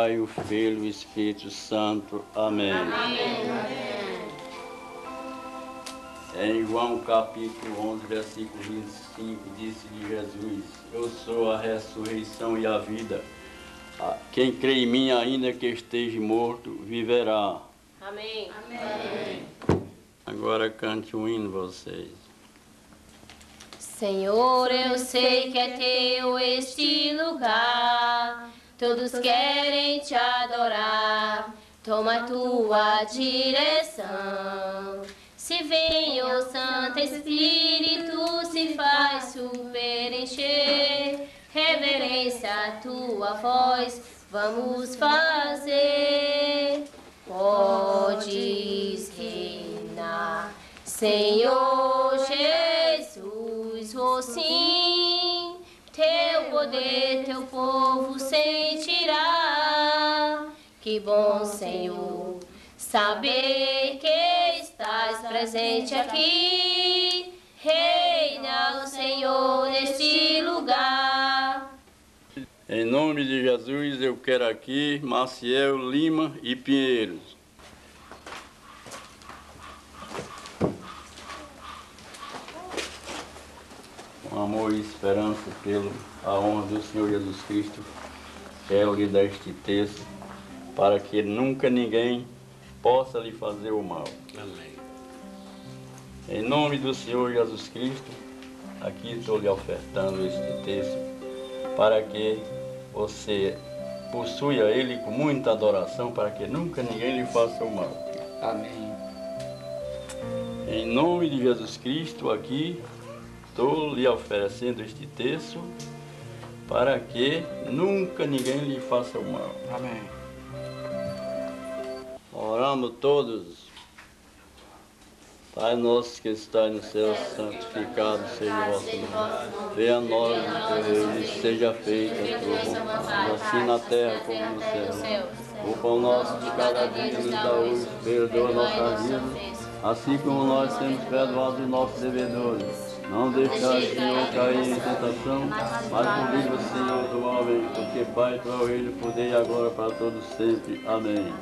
Pai, o Filho e o Espírito Santo. Amém. Em João capítulo 11, versículo 25, disse-lhe Jesus: eu sou a ressurreição e a vida. Quem crê em mim, ainda que esteja morto, viverá. Amém. Amém. Agora cante um hino vocês. Senhor, eu sei que é teu este lugar, todos querem te adorar, toma tua direção. Se vem o Santo Espírito, se faz superencher, reverência à tua voz, vamos fazer. Podes reinar, Senhor Jesus, vou sim, teu poder, teu povo sentirá. Que bom, Senhor, saber que estás presente aqui, reina o Senhor neste lugar. Em nome de Jesus, eu quero aqui Maciel, Lima e Pinheiros. Com amor e esperança pela honra do Senhor Jesus Cristo, quero-lhe dar este texto, para que nunca ninguém possa lhe fazer o mal. Amém. Em nome do Senhor Jesus Cristo, aqui estou lhe ofertando este texto, para que você possua Ele com muita adoração, para que nunca ninguém lhe faça o mal. Amém. Em nome de Jesus Cristo, aqui estou lhe oferecendo este texto, para que nunca ninguém lhe faça o mal. Amém. Oramos todos. Pai nosso que está no céu, santificado seja o vosso nome. Venha a nós o teu reino, e seja feita a tua vontade, assim na terra como no céu. O pão nosso de cada dia nos dá hoje, perdoa nossas vidas, assim como nós temos perdoado os nossos devedores. Não deixai, Senhor, cair em tentação, mas livra, Senhor, do mal, porque Pai, tu é o reino, o poder e a glória para todos sempre. Amém.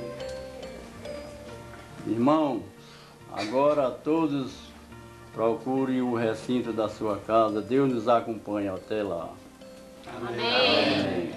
Irmão, agora todos procurem o recinto da sua casa. Deus nos acompanha até lá. Amém. Amém.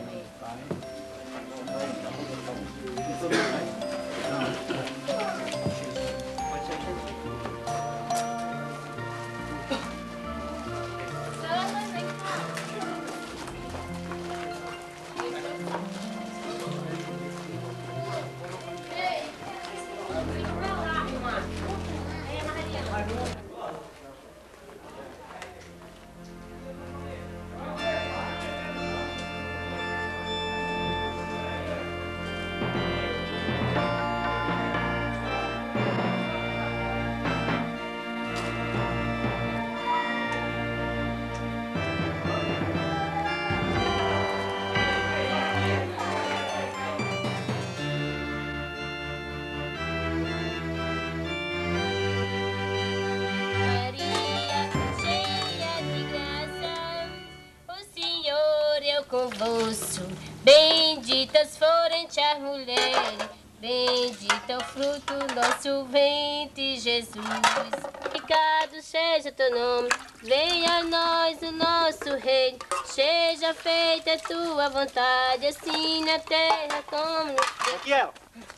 Convosco, benditas forem as mulheres, bendito é o fruto do nosso ventre, Jesus. Pecado seja teu nome, venha a nós o nosso reino, seja feita a tua vontade, assim na terra como no céu. Raquel!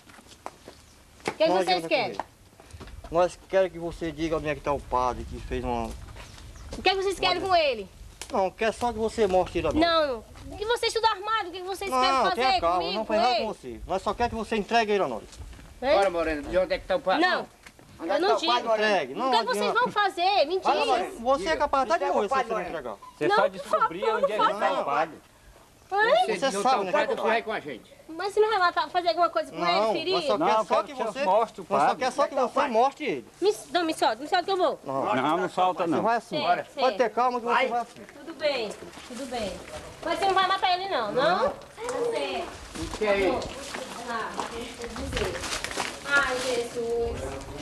O que vocês querem? Nós queremos que você diga onde é que está o padre que fez uma... O que vocês querem com ele? Não, quer só que você mostre ele agora. Não, o que vocês tudo armado, o que vocês querem Não, fazer tenha calma, comigo, não com faz nada ele? com você. Nós só queremos que você entregue ele a nós. Hein? Bora, Moreno, de onde é que está o padre? Não, eu não digo. Entregue. O que vocês vão fazer? Mentira. Você é capaz até de morrer se você não entregar. Você Não, só por descobrir favor, onde é que não está faça. o padre. Hein? Você Você não sabe, está o né, padre, que você vai com a gente. Mas você não vai matar, fazer alguma coisa com ele, Não, ferir? nós só Não, quer eu só quero que que você... mostre o Nós só padre. quer só que você mostre ele. Me solta que eu vou. Não solta Você não. vai assim. Certo, Pode certo. ter calma que você vai assim. Tudo bem, tudo bem. Mas você não vai matar ele não, não? Tá certo. O que é isso? Ah, deixa eu dizer. Ai, Jesus.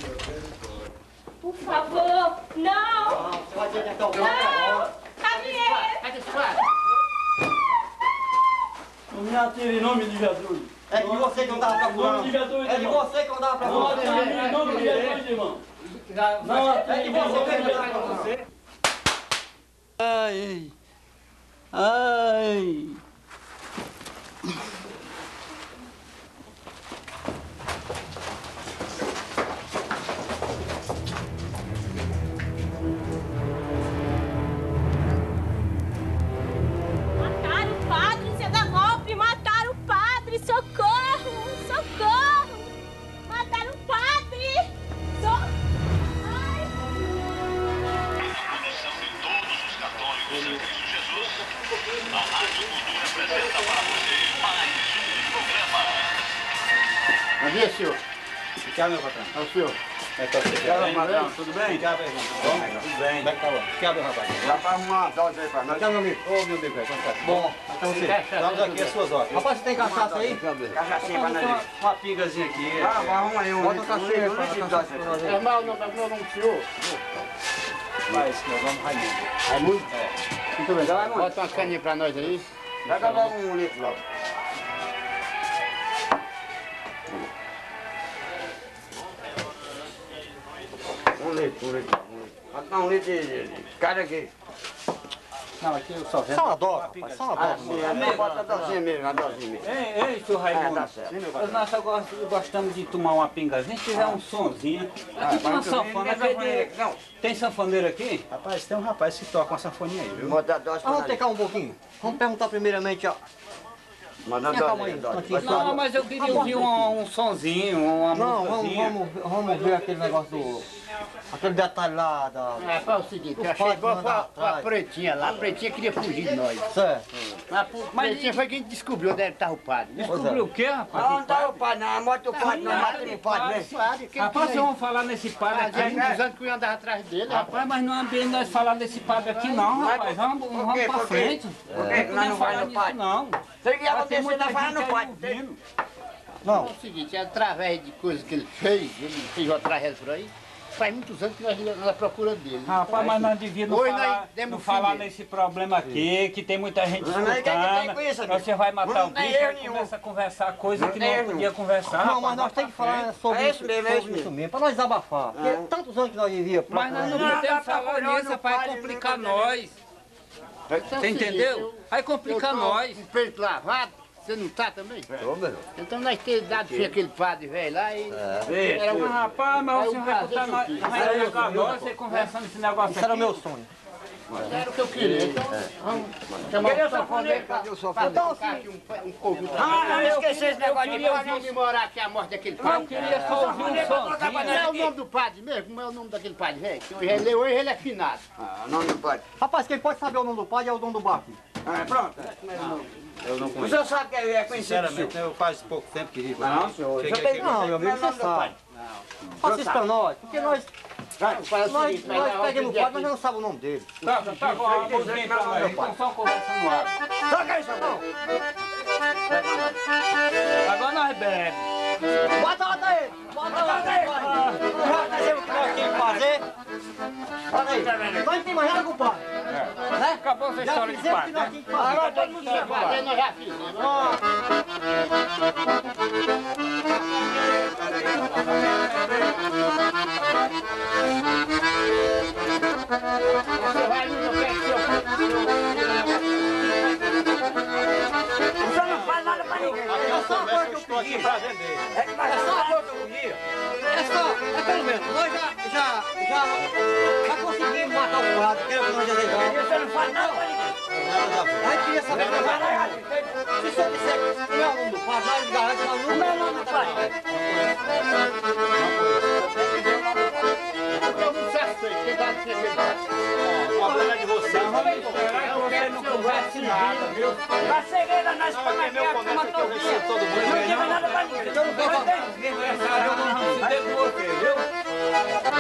Por favor, não! Pode adiantar o Não! Cadê ele? Cadê esse padre? Me atire em nome de Jesus. É de você que eu tava procurando. Em nome de Jesus, É de irmão. você que eu tava Não procurando. atire em nome de Jesus, irmão. Não atire É de em nome você de que eu tava Jesus. procurando. Ai, ai. Mataram o padre, você dá golpe! Mataram o padre! Socorro! Socorro! Mataram o padre! Ai! Coração de todos os católicos em Cristo Jesus, a Rádio Cultura apresenta para você mais um programa. Bom dia, senhor. Quer, meu patrão? É o senhor. Quer, patrão? Tudo bem? Quer, meu irmão? Tudo bem. Como é que tá bom? Quer, meu rapaz? Já para arrumar as ordens aí para nós. Quer, meu amigo? Ô, meu amigo, como tá? Bom, então você. Vamos aqui as suas ordens. Rapaz, você tem cachaça aí? Cachaçinha para nós. Uma pingazinha aqui. Arruma aí um. Bota um cachaça pra nós aí. É mal, meu nome do senhor. Mas, meu nome é Raimundo. Raimundo? Muito bem, vai, mano. Bota uma caninha para nós aí. Pega logo um litro logo. Um litro. Bota um litro de cada aqui. Não, aqui eu só vendo. Só uma dose, rapaz. Só uma dose. Assim, bota a dosinha mesmo, a dosinha mesmo. Ei, senhor Raimundo, tá certo. nós só gostamos de tomar uma pingazinha, se fizer um sonzinho. Aqui tem uma sanfona, tem sanfoneiro aqui? Rapaz, tem um rapaz que toca uma sanfoninha aí, viu? Bota a dose Ah, para vamos nós. ter calma um pouquinho. Vamos perguntar primeiramente, ó. Manda a Calma dose aí, aí, um dose. instantinho. Não, mas eu queria ouvir um sonzinho, uma Não, musicazinha. vamos ver aquele negócio do... Aquele detalhe lá da... É, foi o seguinte, eu Os achei padres igual mandaram pra atrás. pretinha lá, a pretinha queria fugir de nós. Certo. Mas a pretinha foi quem descobriu onde estava o padre. Descobriu o quê, rapaz? Não estava o padre, não, a morte do padre, não mata o padre, né? Rapaz, vocês vão falar nesse padre aqui. Há muitos anos que eu andava atrás dele, rapaz. Rapaz, mas não é ambiente nós falar desse padre aqui não, rapaz. Vamos Por quê? pra Por quê? frente. Por que nós não falar vai no nisso, padre? não. Você ia Mas tem acontecer, muita nós vai gente no aí padre. ouvindo. É o seguinte, através de coisas que ele fez uma tragédia por aí, faz muitos anos que nós procuramos dele. Rapaz, mas nós devíamos Hoje falar, nós demos não fim falar nele. nesse problema aqui, que tem muita gente Não, mas o que que tem escutando. com isso, amigo? Você vai matar Não o tem bicho, erro aí nenhum. começa a conversar coisa Não que tem não erro podia conversar. Não, rapaz, mas nós temos que falar sobre É isso mesmo, é isso sobre isso mesmo. mesmo, pra nós desabafar. Porque tantos anos que nós vivíamos... Mas nós não Não, podemos nós falar procuramos nisso, no vai padre, complicar nunca nós. Então, é o Você seguinte, entendeu? Vai complicar nós. Com o peito lavado, você não tá também? Ô, meu. Então nós temos dado fim aquele padre velho lá e... Era Mas, um... rapaz, mas É você um vai prazer botar que eu nós, fiz. vai jogar nós, você conversando esse negócio Isso era o aqui. meu sonho. Era o que eu queria. Então, vamos chamar o sanfoneiro. Cadê o sanfoneiro? Então, assim... Um convite. Não esquecer esse negócio de comemorar aqui a morte daquele Eu padre. queria só ouvir um sonzinho. Não é o nome do padre mesmo? Como é o nome daquele padre velho? Que hoje ele é finado. Ah, o nome do padre. Rapaz, quem pode saber o nome do padre é o dono do barco. Ah, pronto. Eu não O conheço. senhor sabe que é conhecido do senhor? Sinceramente, eu faz pouco tempo que vivo. Não, senhor. Cheguei Já tem- aqui- Não, meu amigo, Como é o você nome do sabe. Faça isso pra nós, porque nós Faz o seguinte, vai lá, pegamos o pedir padre, mas aqui. não sabemos o nome dele. Tá bom, uma musiquinha pra nós. Então só conversa no ar. Toca aí, Samuel. Agora nós bebemos. Bota a nota aí! Bota a nota aí! Já fizemos o que nós tínhamos que fazer. Olha aí, nós não tem mais nada com o padre. Né? Acabou essa Já história de fizemos o padre, que nós né? tínhamos que fazer. Agora todo mundo já fazendo, nós já fizemos. Você vai ali no pé que seu... O senhor não faz nada pra ninguém. É só uma coisa que eu Estou aqui pedi. pra vender. É só uma coisa que eu pedi. É pelo menos, nós já conseguimos matar o padre, que era o que nós desejávamos. O senhor não faz nada pra ninguém. A gente queria saber se o senhor disser como é o nome do padre, nós garante nós nunca é o nome do padre. Eu tô muito satisfeito, que dá de ser feito. O problema é de vocês. Você não conversa nada, viu? Na cegueira nós Não, aqui é meu comércio aqui, eu recebo todo mundo. Não Não tem nada pra ninguém. Eu não vou fazer. Conversar, eu não vou se der com você, viu?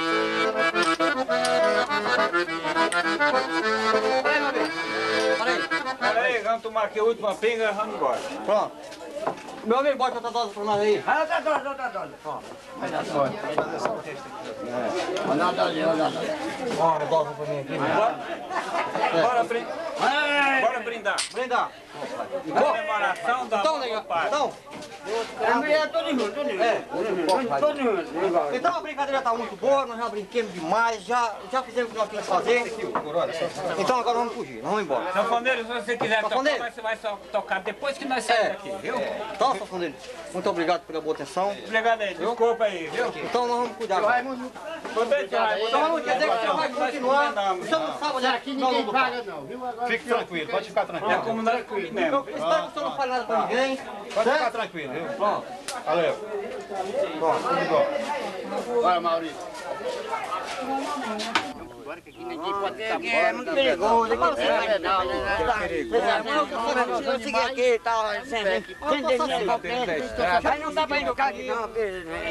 Peraí, meu amigo. Peraí. Peraí, vamos tomar aqui a última pinga e vamos embora. Pronto. Meu amigo, bota outra dose pra nós aí. Outra dose, outra dose. Ó, uma dose pra mim aqui. Bora, primo. Bora brindar. Brindar. Comemoração da Então, mão do legal. pai. Então, então a brincadeira tá muito boa, nós já brinquemos demais, já fizemos o que nós tínhamos que fazer. Então agora vamos fugir, nós vamos embora. Sanfoneiro, se você quiser tocar, Sanfoneiro. mas você vai só tocar depois que nós saímos daqui, viu? Então, sanfoneiro, muito obrigado pela boa atenção. Obrigado aí, desculpa aí, viu? Então nós vamos cuidar agora. Então vamos quer dizer que você vai continuar. Você não sabe onde é aqui, ninguém paga não, viu? Fique tranquilo, pode ficar tranquilo. É como nós combinamos. Eu espero que você não fale nada pra ninguém. Pode ficar tranquilo, viu? Pronto. Valeu. Pronto, tudo igual. Bora, Maurício. É muito perigoso. Não, eu segui aqui e tal, sem aí não dá pra ir no carro aqui, não. Vamos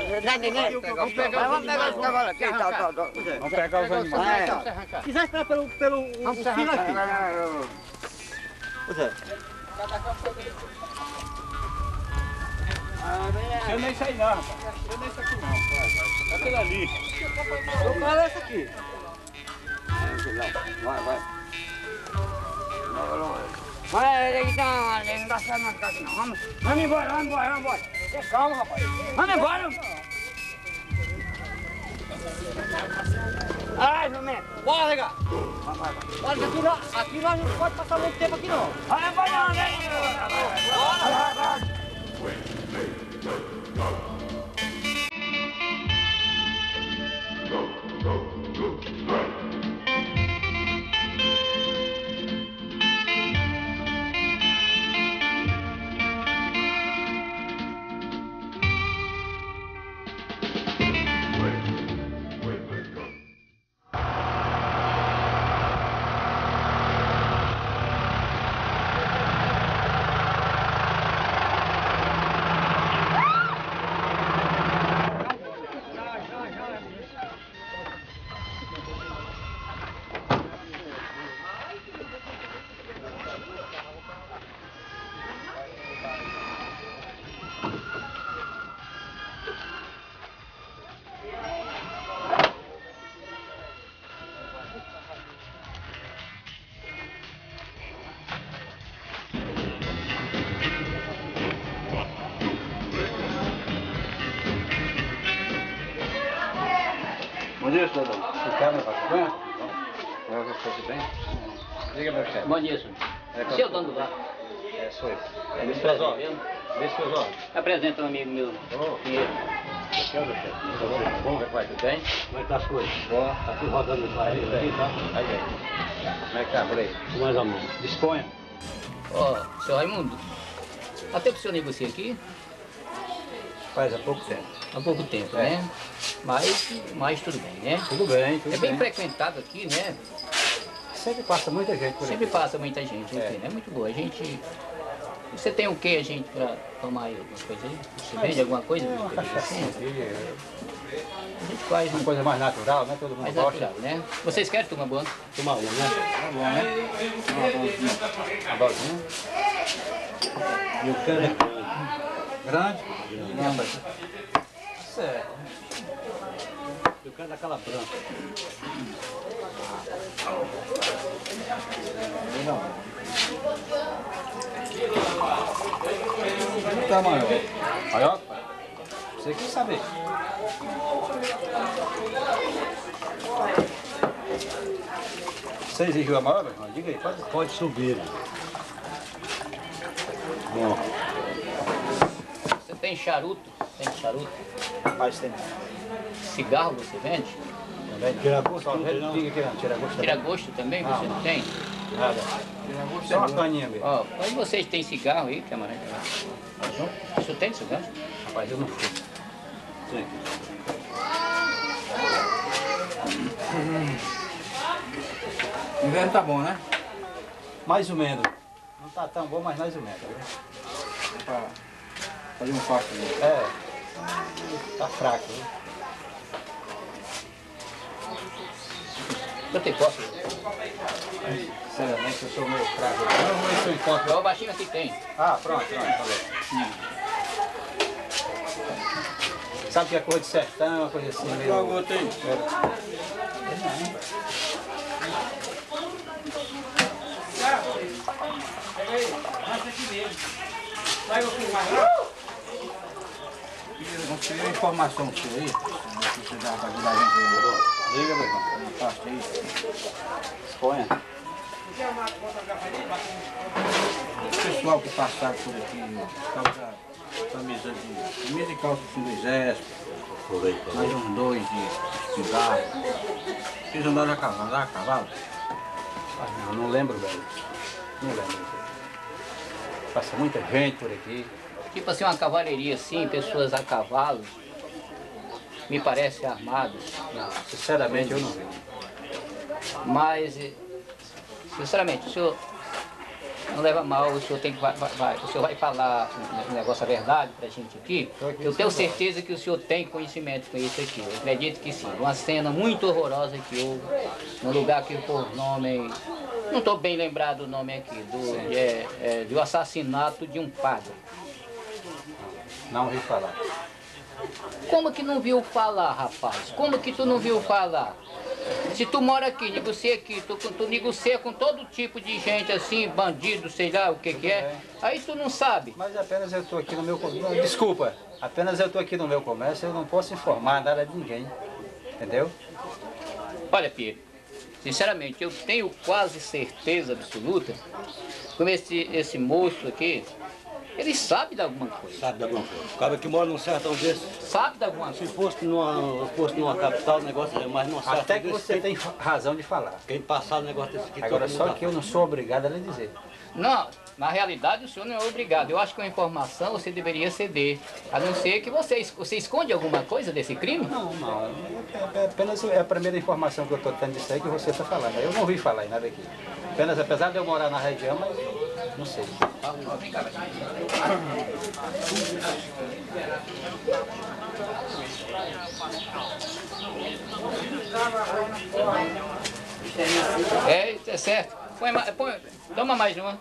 pegar esse cavalo aqui e tal. Vamos pegar os animais. Se quiser esperar pelo filho aqui. Pois é. Eu nem sei não, rapaz. Eu nem sei aqui não. Aquele ali. Eu falo esse aqui. Vai. Vai, então, não dá certo não ficar aqui não. Vamos embora. Calma, rapaz. Vamos embora. Ai, Jumento. Bora, legal. Olha, aqui nós não pode passar muito tempo aqui não. Vai, não, né? Bora. Bom dia, cidadão. Você quer levar a banha? Não, você bem? Diga, meu chefe. Bom dia, senhor. Você é o dono do bar? É, sou eu. Vê seus olhos. Vê seus olhos. Apresenta um amigo meu, Pinheiro. Aqui é o meu chefe. Bom, vai, tudo bem? Como é que tá as coisas? Bom. Tá tudo rodando no bairro aqui, tá? Aí, vem. Como é que tá por aí? Mais ou menos. Disponha. Ó, seu Raimundo, até que o senhor negocia aqui Faz há pouco tempo. há pouco tempo, né? Mas tudo bem, né? Tudo bem, tudo É bem frequentado aqui, né? Sempre passa muita gente por aí. Sempre passa muita gente aqui, né? Muito boa. A gente... Você tem o que, gente, pra tomar aí alguma coisa aí? Você vende alguma coisa? Uma cachaçinha aqui, A gente faz uma coisa mais natural, né? Todo mundo mais gosta. natural, né? Vocês querem tomar bom? Tomar uma, né? Tá bom, né? Uma bolinha. E o cano é grande? Grande. Certo. E o cano daquela branca. Não. Tá maior. Maior? Você quer saber? Você exigiu a maior, irmão? Diga aí, pode subir. Bom. Você tem charuto? Tem charuto? Mas tem. Cigarro você vende? Tira gosto? Diga que não, tira gosto. Tira gosto também? Você não tem? Nada. Só uma caninha mesmo. Ó, mas vocês têm cigarro aí, camarada? O senhor tem cigarro? Rapaz, eu não fui. Sim. O inverno tá bom, né? Mais ou menos. Não tá tão bom, mas mais ou menos. Viu? Pra fazer um corte ali. É. Tá fraco, viu? Eu tenho copo. Sinceramente, eu sou meio fraco. Eu vou ver se eu encontro. Ó, o baixinho aqui tem. Ah, pronto, falei. Sabe que é coisa de sertão, uma coisa assim meio... Logo tem. aí, rancha aqui mesmo. Sai eu filmar lá. Vamos pedir uma informação sua aí. Você dá pra ajudar a gente aí. Liga, meu irmão. Uma parte aí. Exponha. O pessoal que passaram por aqui, causa camisa e calça assim do exército, mais uns 2 de espingarda. Vocês andaram a cavalo? Ah, não lembro, velho. Não lembro. Passa muita gente por aqui. Tipo assim, uma cavalaria assim, pessoas a cavalo, me parece armados. Não, sinceramente eu não vi. Mas, sinceramente, o senhor não leva mal, o senhor tem que o senhor vai falar um negócio, a verdade pra gente aqui. Eu tenho certeza que o senhor tem conhecimento com isso aqui. Eu acredito que sim. Uma cena muito horrorosa que houve, num lugar que por nome, não estou bem lembrado o nome aqui, do assassinato de um padre. Não ouvi falar. Como que não viu falar, rapaz? Como que tu não viu falar? Se tu mora aqui, negocia aqui, tu negocia com todo tipo de gente assim, bandido, sei lá o que que é, aí tu não sabe. Mas apenas eu estou aqui no meu comércio. Desculpa, apenas eu estou aqui no meu comércio, eu não posso informar nada de ninguém. Entendeu? Olha, Pedro, sinceramente, eu tenho quase certeza absoluta, como esse moço aqui, ele sabe de alguma coisa. Sabe de alguma coisa. O cara que mora num sertão desse, Sabe de alguma se coisa. fosse numa capital, o negócio é mais num sertão Até que desse, você tem razão de falar. quem passar o negócio desse aqui, Agora, todo só mundo que eu não sou obrigado a lhe dizer. Não, na realidade o senhor não é obrigado. Eu acho que uma informação você deveria ceder. A não ser que você esconde alguma coisa desse crime? Não. É apenas a primeira informação que eu estou tendo disso aí que você está falando. Eu não ouvi falar em nada aqui. Apenas, apesar de eu morar na região, mas não sei. É certo. Toma mais uma.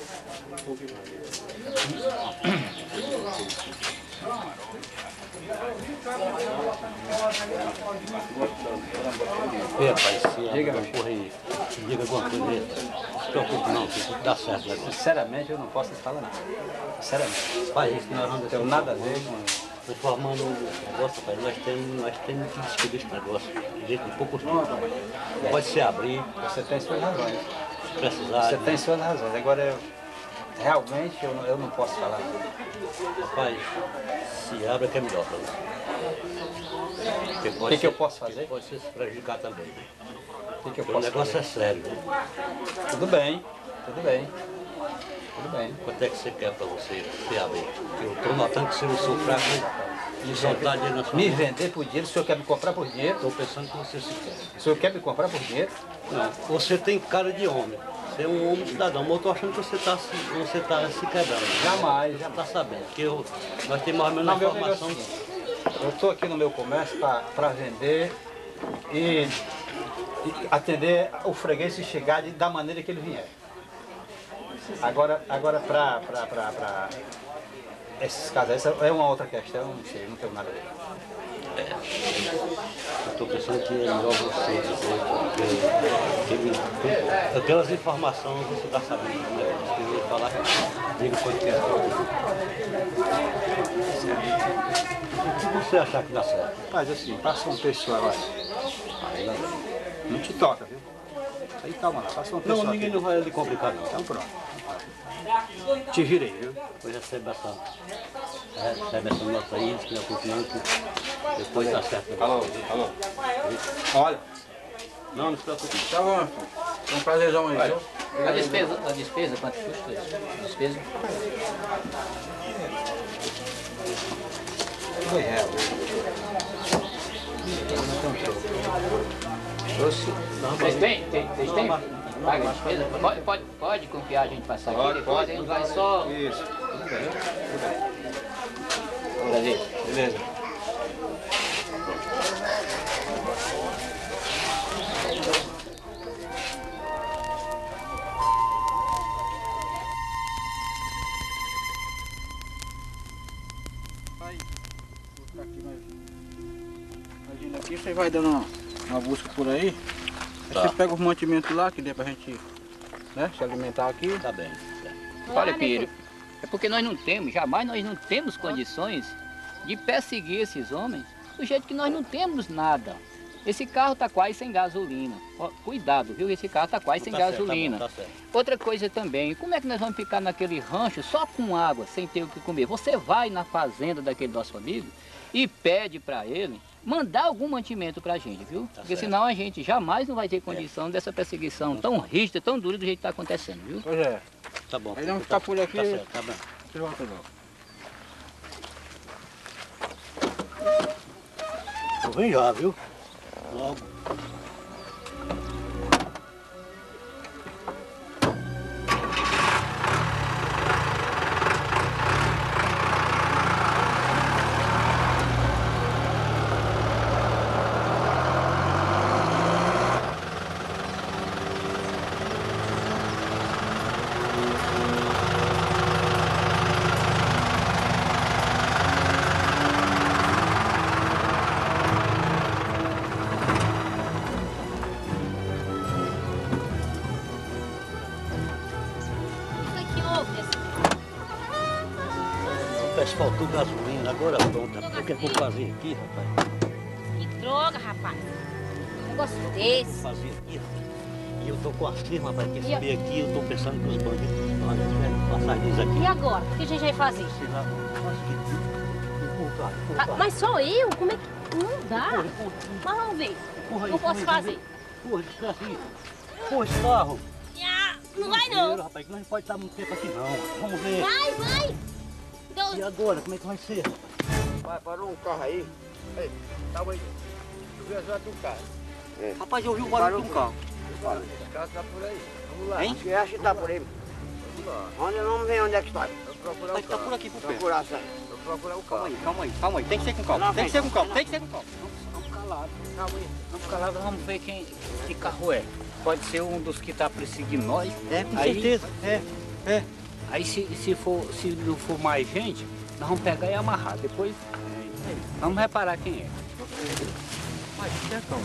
Rapaz, diga, meu porra aí, diga alguma coisa aí. Não se preocupe não, que dá certo. Né? Sinceramente, eu não posso falar nada. Sinceramente. Faz isso que nós vamos Não tenho nada a ver com... Informando o negócio, rapaz, nós temos que descobrir esse negócio. De jeito de pouco tempo. Pode se abrir, Você tem suas razões. se precisar. Você tem suas razões. Agora, realmente, eu não posso falar. Rapaz, se abre que é melhor pra você. O que eu posso fazer? Pode se prejudicar também. O que eu O posso negócio fazer? é sério. Viu? Tudo bem. Tudo bem. Quanto é que você quer pra você se abrir? Eu estou notando que você não sou fraco de soltar dinheiro na sua Me mão. vender por dinheiro, o senhor quer me comprar por dinheiro? Estou pensando que você se quer. O senhor quer me comprar por dinheiro? Não, você tem cara de homem. Você é um homem cidadão, mas eu estou achando que você está se quebrando. Jamais, Já jamais. está sabendo, porque nós temos mais ou menos Não, a meu amigo, é o informação. seguinte, eu estou aqui no meu comércio para vender e atender o freguês se chegar da maneira que ele vier. Agora para esses casos, essa é uma outra questão, não sei, não tenho nada a ver. Eu estou pensando que é melhor você dizer, porque aquelas informações você está sabendo, né? Se eu falar, diga quanto que é. Se você achar que dá certo. Mas assim, passa um pessoal lá. Não te toca, viu? Aí calma lá, passa um pessoal. Não, ninguém não vai lhe complicar não. Então pronto. Te virei, viu? Depois recebe essa nota aí, não se preocupe não, que depois dá certo. Alô. Olha, Não, não se preocupe. Tá bom, foi um prazerzão aí, viu? A despesa, quanto custa isso? A despesa? R$2. Vocês têm? Paga a despesa? Pode confiar a gente passar aqui, depois a gente vai só... Isso. Prazer. Beleza. Imagina aqui, você vai dando uma busca por aí. Aí Tá. você pega os mantimentos lá, que dê pra gente, né, se alimentar aqui. Tá bem. Certo. Olha, Piro, é porque nós não temos, jamais nós não temos condições de perseguir esses homens do jeito que nós não temos nada. Esse carro está quase sem gasolina. Ó, cuidado, viu? Esse carro está quase sem gasolina. Tá certo. Outra coisa também, como é que nós vamos ficar naquele rancho só com água, sem ter o que comer? Você vai na fazenda daquele nosso amigo e pede para ele mandar algum mantimento para a gente, viu? Porque senão a gente jamais não vai ter condição dessa perseguição tão rígida, tão dura do jeito que está acontecendo, viu? Pois é. Tá bom. Aí vamos ficar por aqui. Tá certo, tá bom. Você volta não. Eu venho já, viu? Logo. Faltou gasolina, agora pronto. O que eu vou fazer aqui, rapaz? Que droga, rapaz. Um negócio desse. Vou fazer aqui, e eu tô com a firma, rapaz, que esse meio aqui, eu tô pensando que os bandidos vão passar eles aqui. E agora? O que a gente vai fazer? Sei lá, empurrar. Mas só eu? Como é que... Não dá. Mas vamos ver. Não posso fazer. Porra, descansa aí. Porra, esse carro. Não vai não. Rapaz, que nós não pode estar muito tempo aqui não. Vamos ver. Vai. E agora, como é que vai ser? Vai, parou um carro aí. Ei, tava aí. Eu vi as horas do carro. É. Rapaz, eu ouvi o barulho de um carro. O carro tá por aí. Vamos lá. Hein? Você acha que tá por aí? Vamos lá. Onde eu não vejo onde é que está. Mas tá por aqui, por perto. Procurar, sai. Vou procurar o carro. Calma aí. Tem que ser com calma. Tem que ser com calma. Vamos calados. Vamos calados, vamos ver que carro é. Pode ser um dos que está perseguindo nós. É, com certeza. É. Aí se não for mais gente, nós vamos pegar e amarrar. Depois vamos reparar quem é. Mas tenha calma.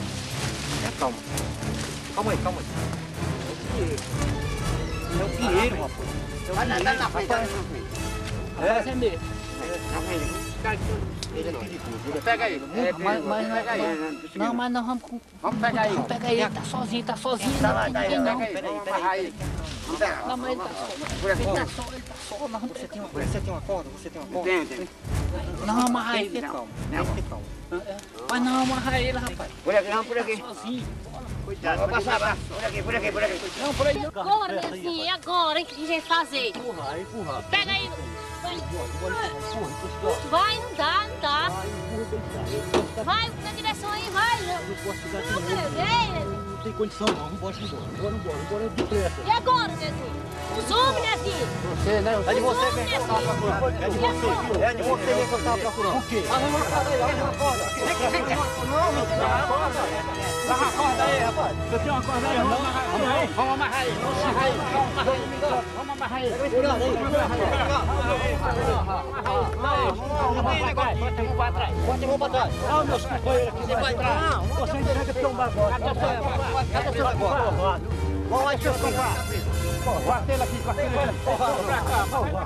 Calma aí. É o Pinheiro, rapaz. Vai andar na frente. É fazendeiro. Na frente. Ele é perigoso. Pega aí. Mas nós vamos com... Vamos pegar aí. Vamos pegar ele, tá sozinho. Tá Não lá, tem tá aí. ninguém não. Pega aí. Vamos amarrar ele. Vamos pegar. Não, mas ele tá só. Nós vamos... Você tem uma corda? Tem. Nós vamos amarrar ele. Calma. Mas não vamos amarrar ele, rapaz. Por aqui. Sozinho. Cuidado. Vou passar. Por aqui. Não, por aí. Agora, Nezinho, e agora? O que a gente vai fazer? Empurrar. Pega aí. Vai, não dá. Vai na direção aí, vai. Não posso ficar aqui Não, não. Não tem condição não. Vamos embora. Bora depressa. E agora, Nezinho? Os homens, Nezinho. Você, né? É de você Os mesmo que eu homens, tava Nezinho. procurando. É de você mesmo que eu tava procurando. O quê? Arruma a corda aí. Arruma a corda aí, rapaz. Você tem uma corda aí? Vamos amarrar ele. Vamos amarrar ele. Segurando aí. Bota a mão pra trás. Não, meus companheiros aqui. Você vai entrar. Não, você entrega pra tombar agora. Cadê seu agora? Vamos lá, seus compadres. Quartela aqui. Pra cá.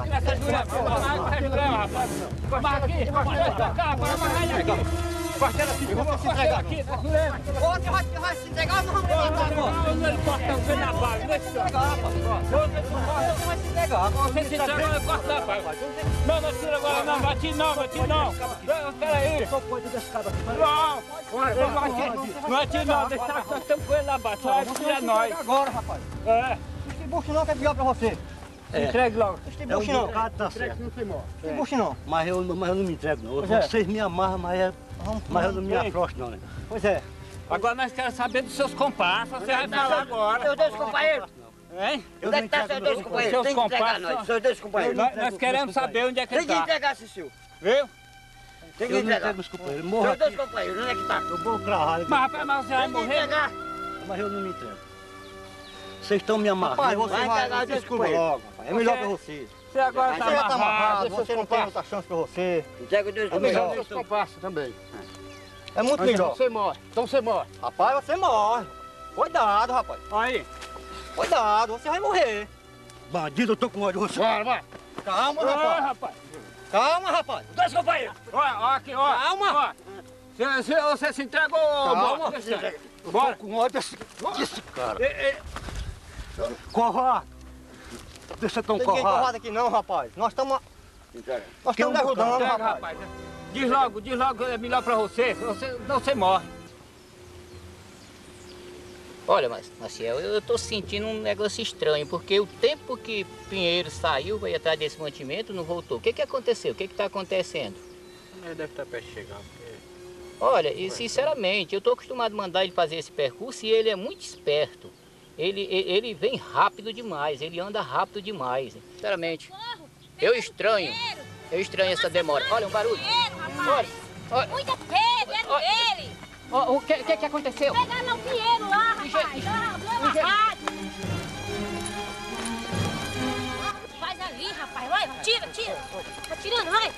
Amarra aqui. Pra cá. Agora amarra ele aqui. Quartela aqui. Vamos se entregar. Aqui. Você vai se entregar ou não vamos levantar agora? Ele corta você na bala. Você Vai se entregar. se entrega, eu corto na bala. Não tira agora não. Bate não. Espera aí. Só coisa desse cara aqui. Não atira não. Deixa nós estamos com ele lá embaixo. Só vai tirar nós. Agora, rapaz. É. Esse bucho não que é pior pra você. Entregue logo. Esse bucho não. Tá certo. Esse bucho não. Mas eu não me entrego não. Vocês me amarram, mas eu não me afrouxo não, né? Pois é. Agora nós queremos saber dos seus comparsas. Você vai falar agora. Seus dois companheiros. Hein? Onde é que tá seus dois companheiros? Seus Tem que entregar comparsas. nós. Seus dois companheiros. Nós queremos saber onde é que Tem ele que está. entregar, Cecil. Viu? Tem que Eu não entregar. entrego os companheiros. Morro Seus dois aqui. companheiros, onde é que tá? Eu vou cravar aqui. Mas rapaz, mas você vai Tem que morrer. entregar. Mas eu não me entrego. Vocês estão me amarrando. Rapaz, você vai entregar os dois companheiros. logo, rapaz. É melhor pra vocês. Você agora Você está já tá amarrado, amarrado. você não tem outra chance pra você. Entrega os dois É melhor. companheiros. Seus comparsas também. É muito melhor. Você morre. Então você morre. Rapaz, você morre. Cuidado, rapaz. Aí. Cuidado, você vai morrer. Bandido, eu tô com ódio. Bora, bora. Calma, Ô, rapaz. rapaz. Calma, rapaz. Dois companheiros. Ó, aqui, ó. Calma. Ó. Você se entregou, Calma. bora. Eu Bora. tô com ódio desse cara. Covarde. Deixa tão Ninguém covarde. covarde aqui não, rapaz. Nós estamos ajudando, Pega, rapaz. rapaz. Diz logo, é melhor pra você. Não você morre. Olha, Maciel, eu tô sentindo um negócio estranho, porque o tempo que Pinheiro saiu, vai atrás desse mantimento, não voltou. O que que aconteceu? O que que tá acontecendo? Ele deve estar perto de chegar, porque... Olha, e sinceramente, eu tô acostumado a mandar ele fazer esse percurso e ele é muito esperto. Ele vem rápido demais, ele anda rápido demais. Sinceramente, eu estranho essa demora. Olha, um barulho. Olha. Muita pedra dele! O que aconteceu? Pegaram o Pinheiro lá, rapaz! Faz ali, rapaz! Vai, tira! Tá tirando, vai!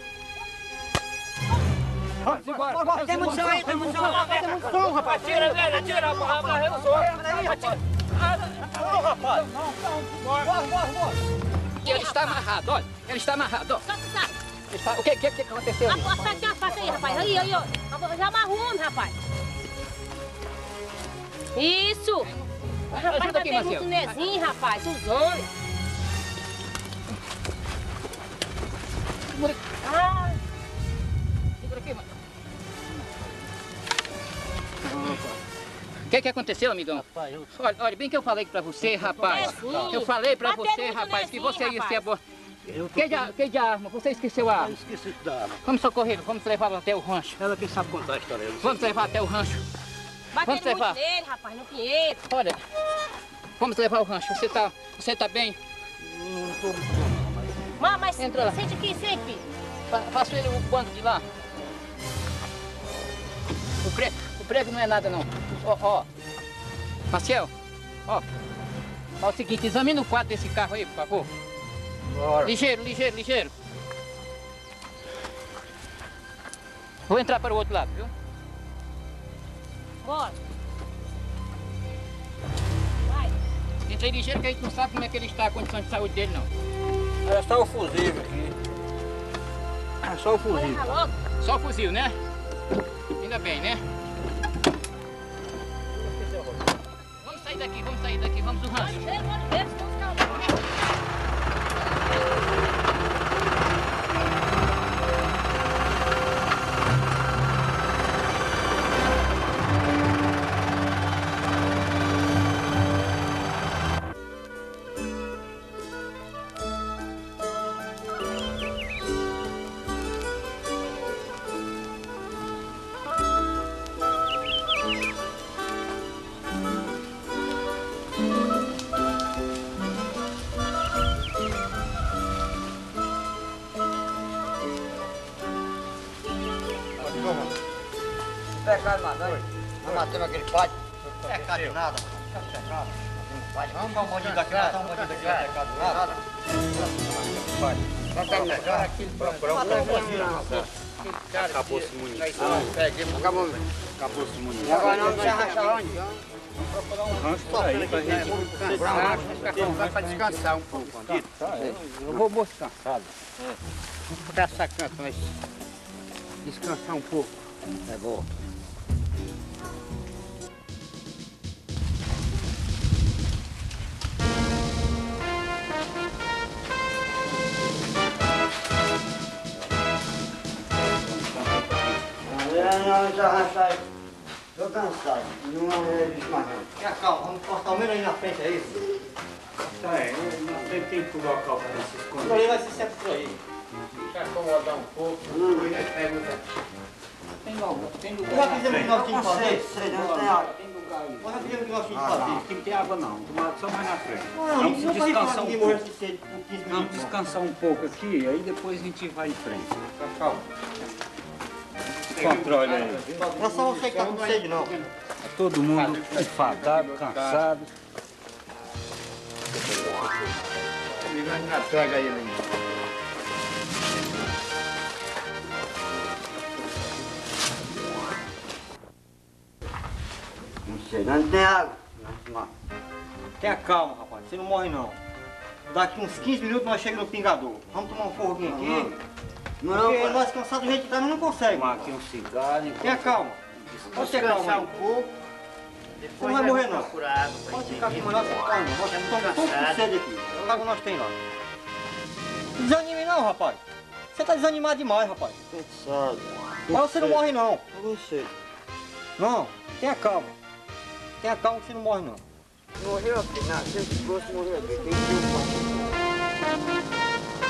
Tem munição aí, tem munição. Tem munição, rapaz. Tira, rapaz. Eu sou. Rapaz. Bora. Ele está amarrado, olha. Ele está amarrado, ó. O que aconteceu? Afasta aí, rapaz. Aí, ó. Já amarrou o homem, rapaz. Isso! Rapaz, Ajuda aqui, vai ter Maciel. muito nezinho, rapaz. Os homens. Ah, Segura aqui, mano. O que aconteceu, amigão? Rapaz, Olha, bem que eu falei pra você, rapaz. Nezinho. Eu falei pra Bateu você, muito rapaz, que nezinho, você ia ser rapaz. Que de arma? Você esqueceu a eu arma. esqueci da arma. Vamos socorrê-lo, vamos levá-lo até o rancho. Ela que sabe contar a história. Vamos levar até o rancho. Vamos batendo levar. muito nele, rapaz, no Pinheiro. Olha, vamos levar ao rancho. Você tá bem? Não tô muito bom, Mas Entra lá. sente aqui, sente. Faço ele o banco de lá. O prego não é nada, não. Ó. Maciel, ó. Ó, o seguinte, examina o quadro desse carro aí, por favor. Bora. Ligeiro. Vou entrar para o outro lado, viu? Bora. Vai. Entrei ligeiro que a gente não sabe como é que ele está, a condição de saúde dele, não. É só o fusível aqui. É só o fusível. Vai logo. Só o fuzil, né? Ainda bem, né? Vamos sair daqui, vamos do rancho. Pode ver, senão os caras... Pecado, madame. Nós matamos aquele padre. Pecado de nada. Vamos dar um bandido daqui, matar um bandido daqui, não é pecado de nada. Agora aquilo matar um bandido. Acabou-se munição. Acabou-se munição. Agora não precisa arranchar onde? Rancho por aí pra gente... Para descansar um pouco. Eu vou descansado. Vou ficar essa canta, mas descansar um pouco. É bom. Não, já arranchar. Tô cansado. Não é bicho mais não. Calma, vamos cortar o menos aí na frente, é isso? Tem que local para se esconder. Ali vai ser sempre por aí. Deixa eu acomodar um pouco. Tem Nós já fizemos o que nós tínhamos que fazer? Sei, não tem água. Nós já fizemos o que nós tínhamos que fazer. Aqui não tem água não, só mais na frente. Não precisa descansar ninguém morrer de sede por 15 Vamos minutos. descansar um pouco aqui, aí depois a gente vai em frente. Calma. Controle aí. Não é só você que tá com sede, não. Todo mundo enfadado, cansado. Traga ele aí. Não sei, não tem água. Tenha calma, rapaz. Você não morre, não. Daqui uns 15 minutos nós chegamos no pingador. Vamos tomar um forroguinho aqui. Não, Porque nós cansados do jeito que tá, mas não consegue. Tomar aqui um cigarro. Tenha calma. Pode ter calma aí. Você não vai morrer não. Pode ficar aqui, mas nós estamos todos com sede aqui. O água nós tem lá. Não desanime não, rapaz. Você tá desanimado demais, rapaz. Cansado. Mas você não morre não. Eu não sei. Não, tenha calma. Tenha calma que você não morre não. Morreu aqui, não. Se fosse morrer aqui, tem que ter um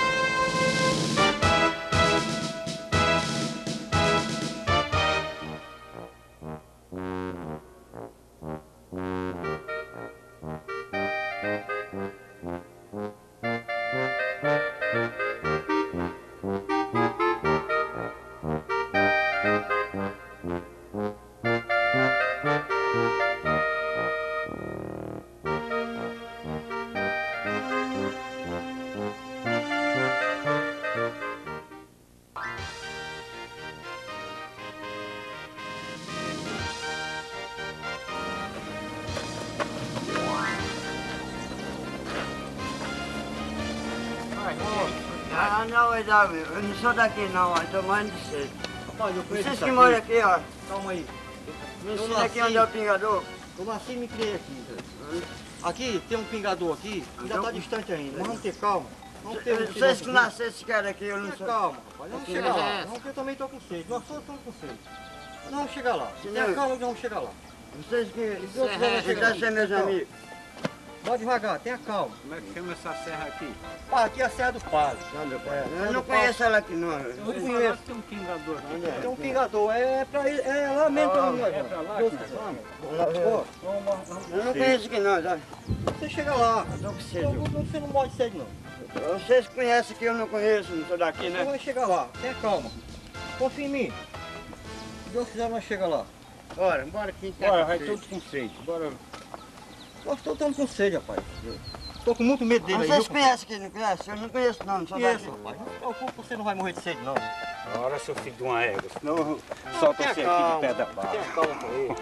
Ah, não, Edalvo, eu não sou daqui não, ó, tô morrendo de sede. Rapaz, eu conheço Vocês isso que aqui. moram aqui, ó, Calma aí. me ensina aqui onde é o pingador. Eu nasci e me criei aqui. Aqui tem um pingador aqui, ainda está distante ainda. Mas vamos ter calma. Vamos ter Vocês que nasceram esse cara aqui, eu não Tenha sou. calma, rapaz. Vamos chegar lá. Vamos que eu também estou com sede. Nós todos estamos com sede. Nós vamos chegar lá. Tenha calma que nós vamos chegar lá. Vocês que Deus quiser, vocês devem ser meus amigos. Vai devagar, tenha calma. Como é que chama essa serra aqui? Ah, aqui é a Serra do Padre. Eu não conheço ela aqui não. Eu não conheço. Tem um pingador aqui. Tem um pingador, é pra ir, é lá mesmo pra nós. É pra lá Deus que quiser. nós Ó, Eu não conheço aqui não, tá? você chega lá. Tô com sede. Você não morre de sede não. Vocês conhecem que eu não conheço, não sou daqui, Você né? vai chegar lá, tenha calma. Confia em mim. Se Deus quiser, nós chega lá. Bora, bora quem tá Bora, com vai sede. todos com sede. Bora. Nós todos estamos com sede, rapaz. Tô com muito medo dele aí. Vocês viu? conhecem aqui, não conhecem? Eu não conheço não, não sou Conheço, daqui. rapaz. Não se preocupe, você não vai morrer de sede não. Bora, seu filho de uma égua. Senão eu solto Tenha você aqui calma, de pé da barra. tenha calma com ele.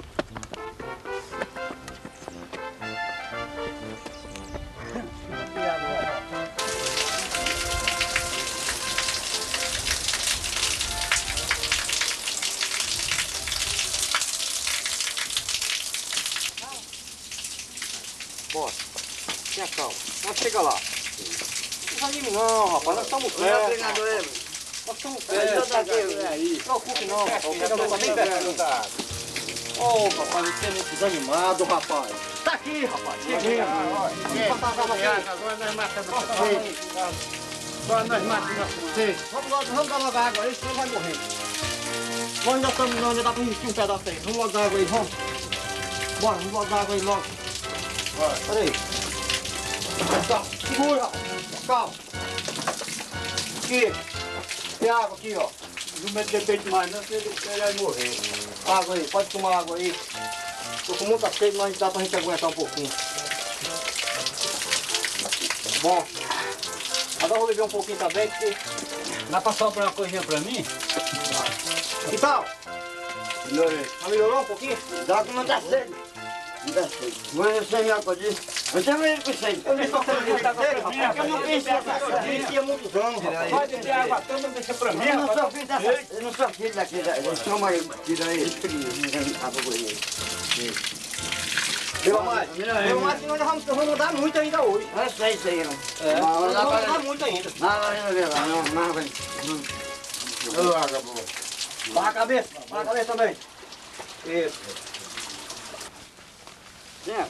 Bora, tenha calma. Nós chega lá. Não desanime não, rapaz. Nós estamos Não é perto. obrigado ele. Nós estamos Eu perto. sou daqui. Não se preocupe não, rapaz. O pingador tá bem perto. Ô, rapaz, você é muito desanimado, rapaz. Tá aqui, rapaz. Cheguei. Agora nós matamos a sede. Agora nós matamos a sede. Vamos dar logo água aí, senão vai morrer. Nós ainda estamos, ainda dá pra investir um pedaço aí. Vamos logo dar água aí, vamos. Bora, vamos logo dar água aí logo. Bora. Pera aí. Calma, segura, rapaz. Calma. Aqui. Tem água aqui, ó. Não mete de peito mais não, ele vai morrer. Água aí, pode tomar água aí. Tô com muita sede, mas dá pra gente aguentar um pouquinho. Bom. Agora eu vou beber um pouquinho também, porque... Dá pra sobrar uma coisinha pra mim? Que tal? Melhorei. Já melhorou um pouquinho? Dá com muita sede. Muita sede. Mas eu sei minha coisa. Eu também com sede. Eu nem tô falando tá com sede, rapaz. Eu não conhecia essa Eu sede. conhecia há muitos anos, rapaz. Pode beber água toda, deixa pra mim. Eu não rapaz. sou filho dessa. Eu não sou filho daqui. Toma aí, tira aí. Beba mais. Beba mais, senão nós vamos mudar muito ainda hoje. Eu sei isso aí, não. É, nós vamos mudar muito ainda. Não vai. Ô, água boa. Barra a cabeça também. Isso. Senta.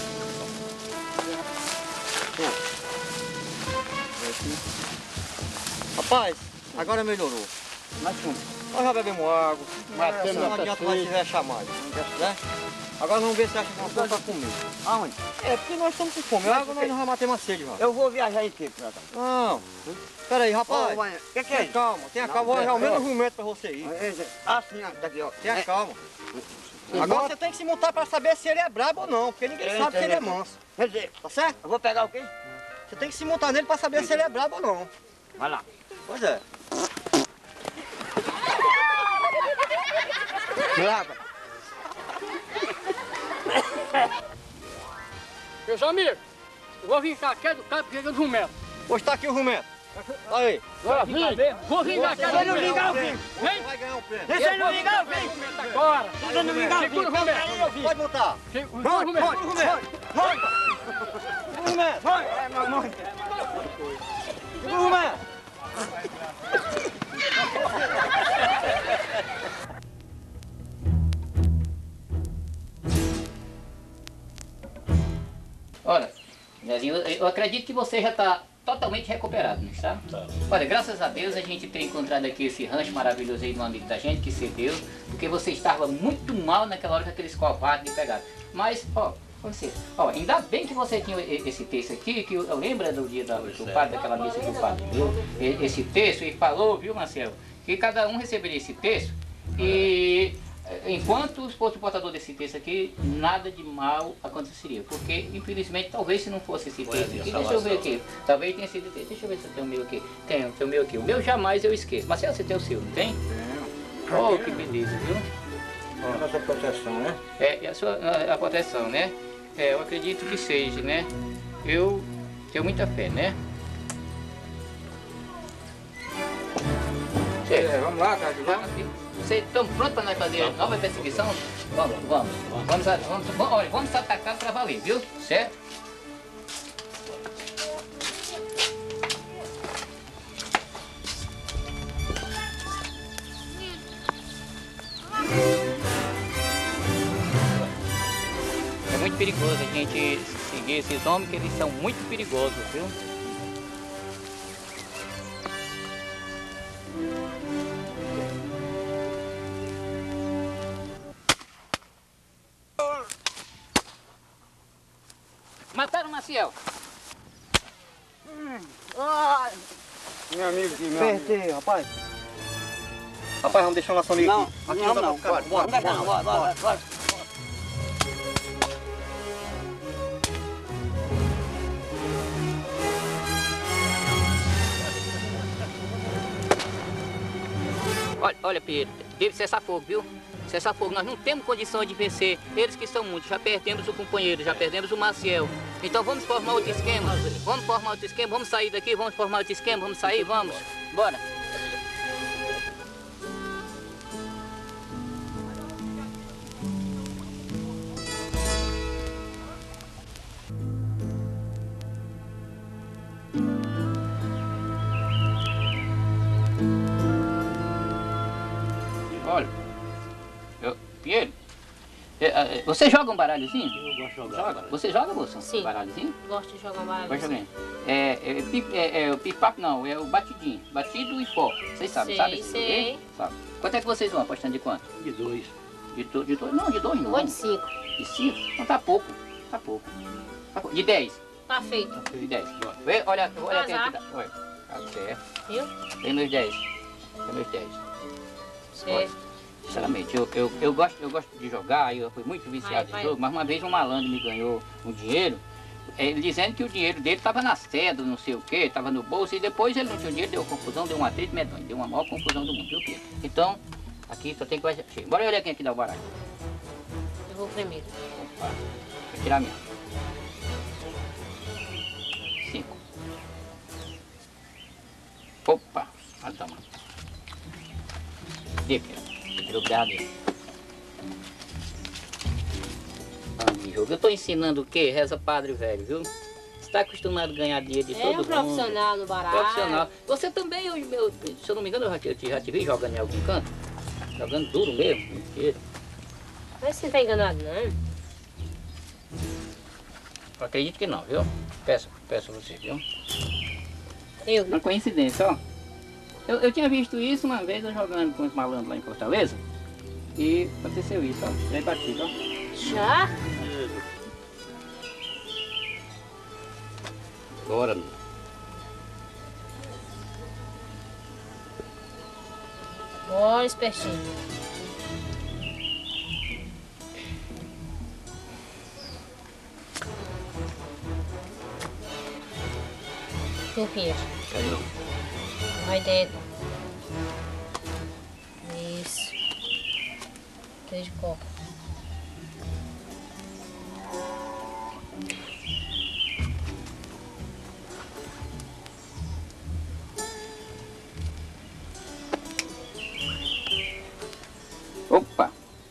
Rapaz, agora melhorou. Mas como? Nós já bebemos água. Matemos Não essa adianta mais tiver chamado, né? Agora vamos ver se acha uma coisa pra comer. Aonde? É, porque nós estamos com fome. Água nós não vamos matar uma sede, já. Eu vou viajar em que pra cá? Não. Pera aí, rapaz. O que é Tenha isso? calma, tenha calma. Vou arranjar o mesmo argumento pra você ir. Assim, ó, daqui, ó. Tenha calma. Agora você tem que se montar pra saber se ele é brabo ou não, porque ninguém sabe se ele é manso. Quer dizer, Tá certo? eu vou pegar o quê? Você tem que se montar nele pra saber se ele é brabo ou não. Vai lá. Pois é. Água. Meus amigos, Eu vou vir cá, quer do campo, chega do jumento. Hoje tá aqui o jumento. Aí. Vou vir cá, quer do jumento. Vem. Vai ganhar um prêmio. Deixa ele não ligar, vem. Agora. Deixa ele não ligar, segura o jumento. Pode montar. Segura o jumento. Jumento. Vai. Segura o jumento. Olha, Zezinho, eu acredito que você já está totalmente recuperado, não está? Tá. Olha, graças a Deus a gente tem encontrado aqui esse rancho maravilhoso aí de um amigo da gente que cedeu, porque você estava muito mal naquela hora que aqueles covardes me pegaram. Mas, ó, ainda bem que você tinha esse texto aqui, que eu lembro do dia do padre, daquela missa que o padre deu, esse texto, e falou, viu, Marcelo, que cada um receberia esse texto e enquanto fosse o portador desse texto aqui, nada de mal aconteceria, porque infelizmente, talvez se não fosse esse texto aqui, deixa eu ver aqui, talvez tenha sido, deixa eu ver se tem o meu aqui, tem o meu aqui, o meu jamais eu esqueço, Marcelo, você tem o seu, não tem? Tenho. Oh, que beleza, viu? A nossa proteção, né? É, a proteção, né? É, eu acredito que seja, né? Eu tenho muita fé, né? Vamos lá, cara. Vocês estão prontos para nós fazer a nova perseguição? Vamos atacar para valer, viu? Certo? É muito perigoso a gente seguir esses homens, que eles são muito perigosos, viu? Mataram o Maciel. Ai. Meu amigo aqui, meu Apertei, rapaz. Rapaz, vamos deixar o nosso amigo aqui. Aqui não, não. Bora, Vamos deixar, bora. Olha, Pedro, deve cessar fogo, viu? Cessar fogo, nós não temos condição de vencer. Eles que são muitos, já perdemos o companheiro, já perdemos o Maciel. Então vamos formar outro esquema. Vamos formar outro esquema, vamos sair daqui, vamos formar outro esquema, vamos sair, vamos. Bora. Olha, Pinheiro, você joga um baralhozinho? Eu gosto de jogar. Joga? Você joga, moça? Sim. Um baralhozinho? Gosto de jogar baralho. Vai jogando. O pipapo não, é o batidinho. Batido e pó. Vocês sabem, sabe? Sei. Sabe. Quanto é que vocês vão apostando de quanto? De 2. De 2? Não, de 2 não. Vou de 5. De 5? Não, tá pouco. Tá pouco. De 10? Tá feito. De 10. Olha aqui. Azar. Olha. Tá certo. Viu? Tem meus 10. Tem meus 10. Certo. Sinceramente, eu gosto de jogar, eu fui muito viciado em jogo, mas uma vez um malandro me ganhou um dinheiro, ele dizendo que o dinheiro dele estava na seda, não sei o que, estava no bolso, e depois ele não tinha dinheiro, deu confusão, deu um atrito medonho, deu uma maior confusão do mundo, viu, Pedro? Então, aqui só tem coisa cheia. Bora olhar quem aqui dá o baralho. Eu vou primeiro. Opa, vou tirar a minha. 5. Opa, a dama. Dê, Pedro. Tirou dele. Eu estou ensinando o quê? Reza padre velho, viu? Você está acostumado a ganhar dinheiro de todo mundo. É um profissional no baralho. Profissional. Você também, se eu não me engano, eu já te vi jogando em algum canto. Jogando duro mesmo. Mentira. Mas você não está enganado, não? Eu acredito que não, viu? Peço a você, viu? Eu. Uma coincidência, ó. Eu tinha visto isso uma vez, eu jogando com os malandros lá em Fortaleza. E aconteceu isso, ó. Três batidos, ó. Já? Agora, Bora, espertinho. Tem Pinheiro. Vai dentro. Isso. 3 de coca.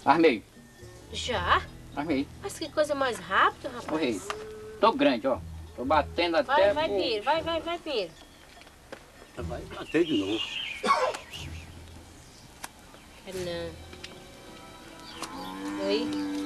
Armei. Já? Armei. Mas que coisa mais rápida, Ô, rapaz. rei. Tô grande, ó. Tô batendo até... Vai, Piro. Vai, Piro. Vai bater de novo. Não. Oi?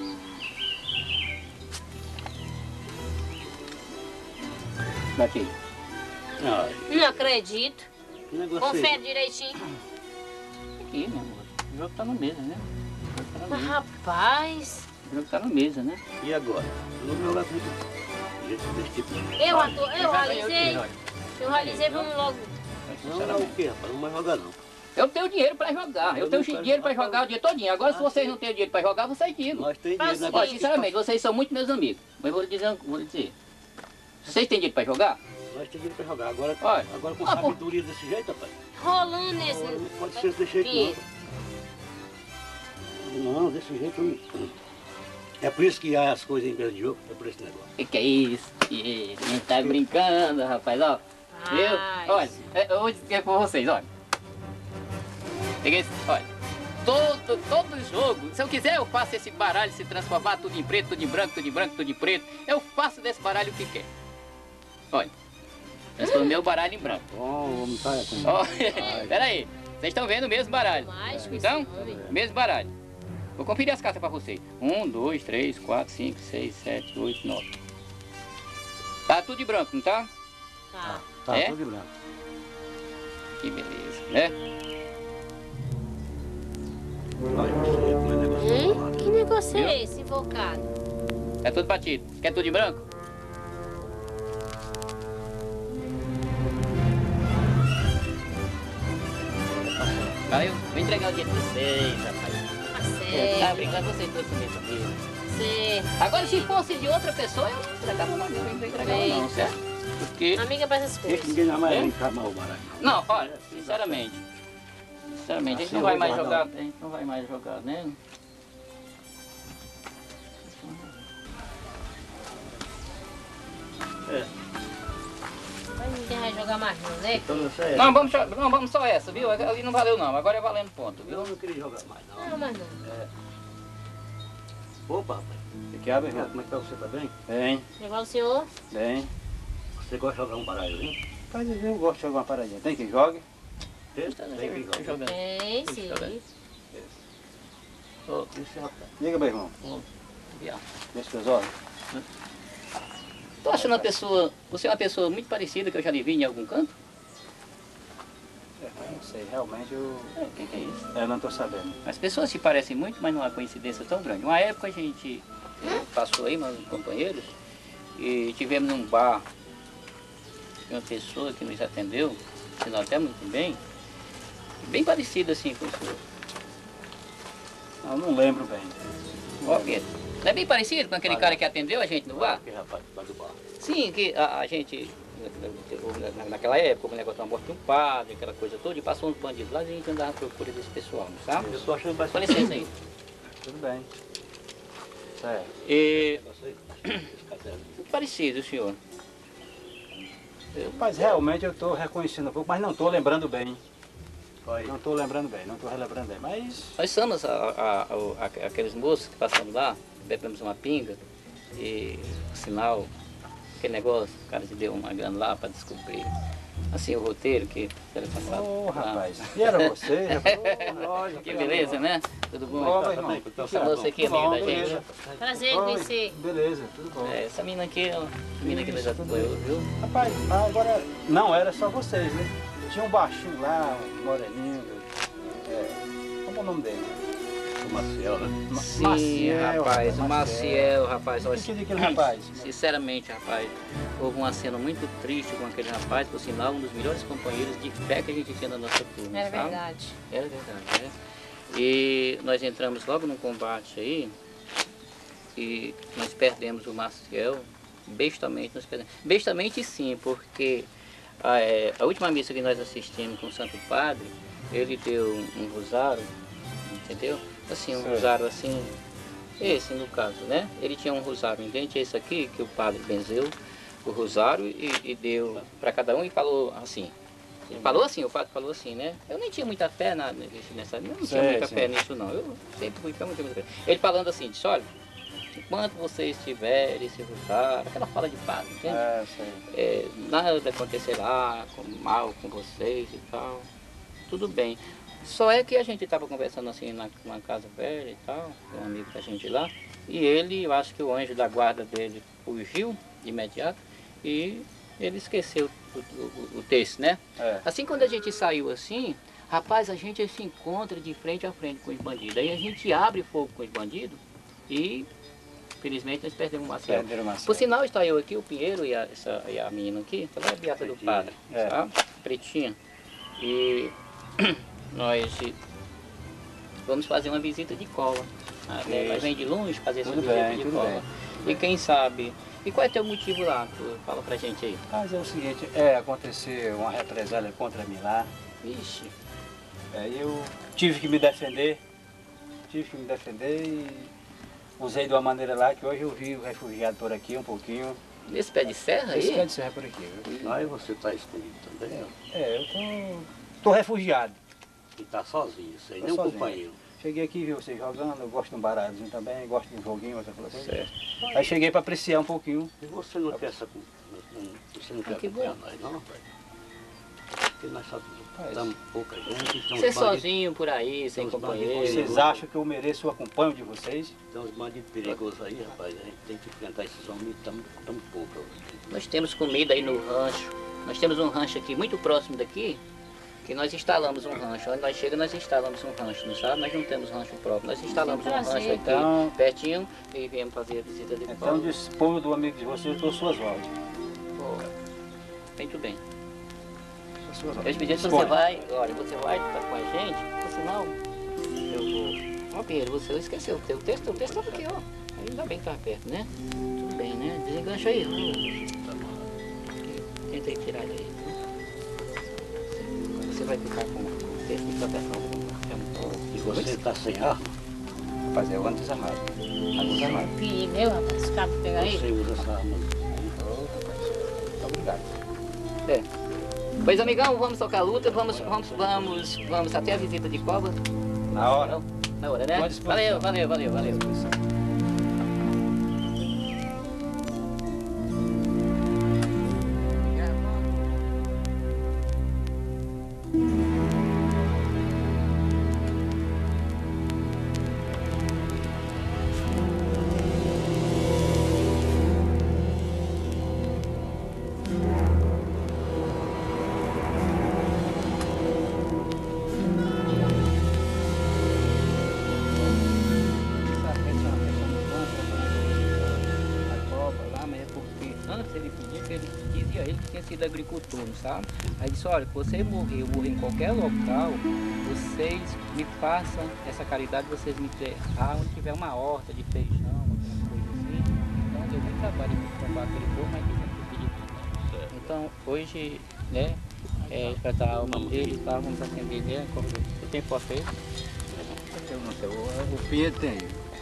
Bati. Não acredito. Que negócio Confere direitinho. Aqui, meu amor. O jogo tá na mesa, né? Mas, rapaz, O jogo tá na mesa, né? E agora? Eu não vou jogar tudo. Desse tipo. eu realizei, vamos logo. Não, o quê, rapaz? Não vai jogar, não. Eu tenho dinheiro pra jogar. Eu tenho dinheiro pra jogar o dia todinho. Agora, se vocês não têm dinheiro pra jogar, vocês digam. Nós temos dinheiro, né? Olha, sinceramente, vocês são muito meus amigos. Mas eu vou lhe dizer. Vocês têm dinheiro pra jogar? Nós temos dinheiro pra jogar. Agora, Olha. agora com Ah, pô. sabedoria desse jeito, rapaz. Rolando esse... Não pode ser desse jeito, não. Não, desse jeito não. É por isso que há as coisas em empresa de jogo, é por esse negócio. Que é isso? Que a gente tá brincando, rapaz, ó. Viu? Olha, eu vou dizer com vocês, olha. Peguei esse, olha. Todo jogo, se eu quiser eu faço esse baralho se transformar tudo em preto, tudo em branco, tudo em branco, tudo em preto. Eu faço desse baralho o que quer. Olha, transformei o baralho em branco. Vamos tá aqui. Ó, pera aí, vocês estão vendo o mesmo baralho. Então, mesmo baralho. Vou conferir as cartas pra vocês. 1, 2, 3, 4, 5, 6, 7, 8, 9. Tá tudo de branco, não tá? Tá. Tá, É? tudo de branco. Que beleza, né? Que negócio é esse, invocado? É tudo batido. Quer tudo de branco? Aí eu vou entregar o dinheiro pra vocês, rapaz. Tá brincando, vocês todos comigo mesmo. Certo. Agora, se fosse de outra pessoa, eu não entregava não, não entregava não, certo? Porque... Amiga pra essas coisas. Ninguém jamais vai encamar o baralho. Não, olha, sinceramente, a gente não vai mais jogar, a gente não vai mais jogar, né? Ninguém vai jogar mais não, né? Então não sei. Não, vamos só essa, viu? Ali não valeu não, agora é valendo ponto, viu? Eu não queria jogar mais, não. Não, mas não. Opa, rapaz. Você quer abrir? Como é que tá você, tá bem? Bem, Igual o senhor? bem. Você gosta de jogar um baralho, hein? Mas eu gosto de jogar uma paradinha. Tem quem jogue? Tem que jogar. Tem, sim. Ô, Diga, meu irmão. Viado. Deixa seus olhos. Tô achando uma pessoa, você é uma pessoa muito parecida que eu já lhe vi em algum canto? Não sei, realmente eu... O que é isso? Eu não estou sabendo. As pessoas se parecem muito, mas não há coincidência tão grande. Uma época a gente passou aí, meus companheiros, e tivemos num bar uma pessoa que nos atendeu, ensinou até muito bem parecida assim com o senhor. Eu não lembro bem. Ó, Pedro, não é bem parecido com aquele cara que atendeu a gente no bar? Que rapaz, vai do bar. Sim, que a gente, naquela época, o negócio da morte de um padre, aquela coisa toda, e passou uns bandidos lá e a gente andava à procura desse pessoal, não sabe? Eu tô achando que vai Com licença aí. Tudo bem. Certo. E... Muito parecido, senhor. Mas realmente eu estou reconhecendo um pouco, mas não estou lembrando bem. Vai. Não estou lembrando bem, não estou relembrando bem, mas... Nós somos aqueles moços que passamos lá, bebemos uma pinga e, por sinal, aquele negócio, o cara te deu uma grana lá para descobrir, assim, o roteiro que era passado. Ô, lá. rapaz, e era você, rapaz? Olha, Que beleza, né? Tudo bom? Ó, meu irmão. Essa moça aqui é Tudo bom, amiga da gente. beleza. Prazer em conhecer. Beleza, tudo bom. É, essa menina aqui, ó, a menina que nós Isso, tudo apoiou, viu? Rapaz, agora não era só vocês, né? Tinha um baixinho lá, um moreninho. Como é o nome dele? O Maciel, né? Sim, rapaz, o Maciel, rapaz. Olha, O que aquele rapaz? sinceramente, rapaz, houve uma cena muito triste com aquele rapaz, por sinal, um dos melhores companheiros de fé que a gente tinha na nossa turma. Era sabe? verdade. Era verdade, né? E nós entramos logo num combate aí e nós perdemos o Maciel, bestamente nós perdemos. Bestamente sim, porque a última missa que nós assistimos com o Santo Padre, ele deu um rosário, entendeu? Assim, um rosário assim, esse no caso, né? Ele tinha um rosário em dente, esse aqui, que o padre benzeu, o rosário e deu para cada um e falou assim: Ele falou assim, o padre falou assim, né? Eu nem tinha muita fé nessa, eu não tinha muita fé nisso não. Eu sempre fui muita fé. Ele falando assim, disse, olha, enquanto vocês estiverem se juntar, aquela fala de paz, entende? Nada acontecerá mal com vocês e tal, tudo bem. Só é que a gente estava conversando assim na casa velha e tal, um amigo da gente lá, e ele, eu acho que o anjo da guarda dele fugiu de imediato e ele esqueceu o texto, né? Assim, quando a gente saiu assim, rapaz, a gente se encontra de frente a frente com os bandidos. Aí a gente abre fogo com os bandidos e, felizmente, nós perdemos o Marcelo. Por sinal, está eu aqui, o Pinheiro e a menina aqui, ela é a beata do padre, tá? Pretinha. E nós vamos fazer uma visita de cola. Nós vem de longe fazer essa visita de cola. E quem sabe... E qual é o teu motivo lá? Fala pra gente aí. Mas é o seguinte, aconteceu uma represália contra mim lá. Vixe. Eu tive que me defender e usei de uma maneira lá que hoje eu vivo refugiado por aqui um pouquinho. Nesse pé de serra aí? Esse pé de serra por aqui. Aí você está escondido também? Eu tô refugiado. E está sozinho, sem nenhum companheiro. Cheguei aqui, vi você jogando, eu gosto de um baralhozinho também, gosto de um joguinho, outra coisa. Certo. Aí cheguei para apreciar um pouquinho. E você não quer você não quer acompanhar nós, não, rapaz? Porque nós só estamos pouca gente. Você sozinho por aí, sem companheiro. Vocês acham que eu mereço o acompanho de vocês? Tem uns bandidos perigosos aí, rapaz. A gente tem que enfrentar esses homens, estamos pouco. Nós temos comida aí no rancho. Nós temos um rancho aqui muito próximo daqui, que nós instalamos um rancho. Onde nós chegamos, nós instalamos um rancho, não sabe? Nós não temos rancho próprio. Nós instalamos um rancho aqui, pertinho, e viemos fazer a visita de Então, disponho do amigo de vocês, eu suas ordens. Muito bem. Eu pedi que você vai, olha, você vai estar com a gente, por sinal, eu vou... Ó, Pinheiro, você esqueceu o teu texto estava aqui, ó. Ainda bem que estava perto, né? Tudo bem, né? Desengancha aí. Tentei tirar ele aí. Você vai ficar com o texto de proteção. E você está sem arma? Rapaz, eu ando desarmado. Filho meu, rapaz, ficar para pegar aí. Você usa essa arma? Muito obrigado. Pois, amigão, vamos tocar a luta, vamos até a visita de cova. Na hora. Na hora, né? Valeu. Agricultor, sabe? Aí disse, olha, se você morrer em qualquer local, vocês me façam essa caridade, vocês me enterrar onde tiver uma horta de feijão, alguma coisa assim. Então deu muito trabalho para comprar aquele povo, mas que sempre. Então hoje, né, para dar a alma dele, tá, vamos atender, né? Você tem foto aí? Eu não sei, o Pinheiro tem.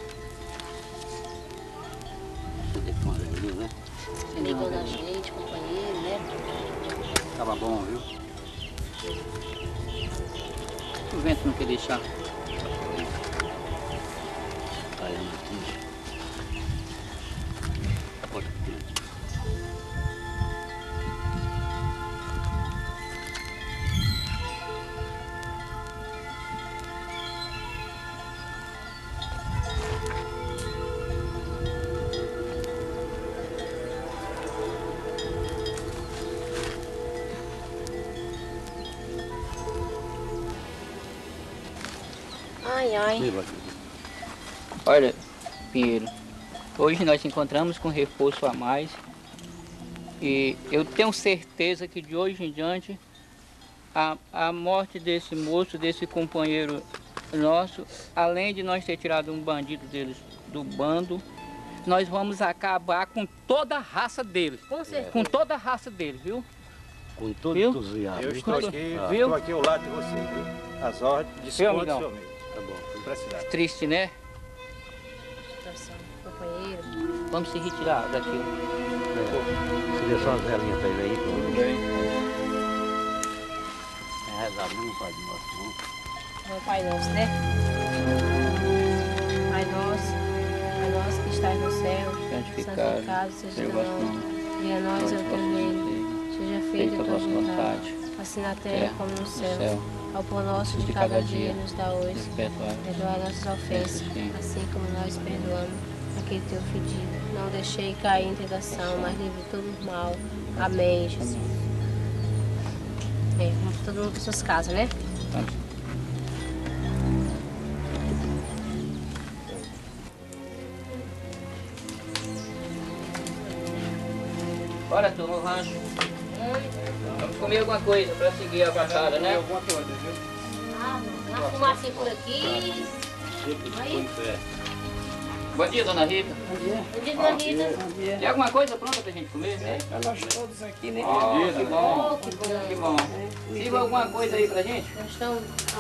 Você tem que mandar ali, né? Você ligou na gente, companheiro, né? Tava bom, viu? O vento não quer deixar. Caindo aqui. Pode ter. Ai. Olha, Pinheiro, hoje nós encontramos com reforço a mais e eu tenho certeza que de hoje em diante a morte desse moço, desse companheiro nosso, além de nós ter tirado um bandido deles do bando, nós vamos acabar com toda a raça deles. Com certeza. Com toda a raça deles, viu? Com todo entusiasmo. Eu estou aqui ao lado de você, viu? As ordens, disponha do seu amigo. Tá bom. Precisar. Triste, né? Situação, companheiro. Vamos se retirar daqui. Você deixou as velinhas pra ele aí? rezar mesmo, Pai Nosso, não? É o Pai Nosso, né? Pai nosso que estás no céu, santificado seja o nome. Venha a nós o teu reino, seja feita a tua vontade, assim na terra como no céu. Ao pão nosso de cada dia nos dá hoje. Perdoa nossas ofensas, assim como nós perdoamos aquele teu pedido. Não deixei cair em tentação, mas livre todo o mal. Amém, Jesus. Vamos todo mundo para suas casas, né? Bora, turma, o rancho. Vamos comer alguma coisa para seguir a passada, né? Uma fumacinha por aqui. Bom dia, dona Rita. Bom dia, dona Rita. Tem alguma coisa pronta pra gente comer? Para nós todos aqui, né? Que bom, que bom. Sirva alguma coisa aí pra gente? Nós estamos...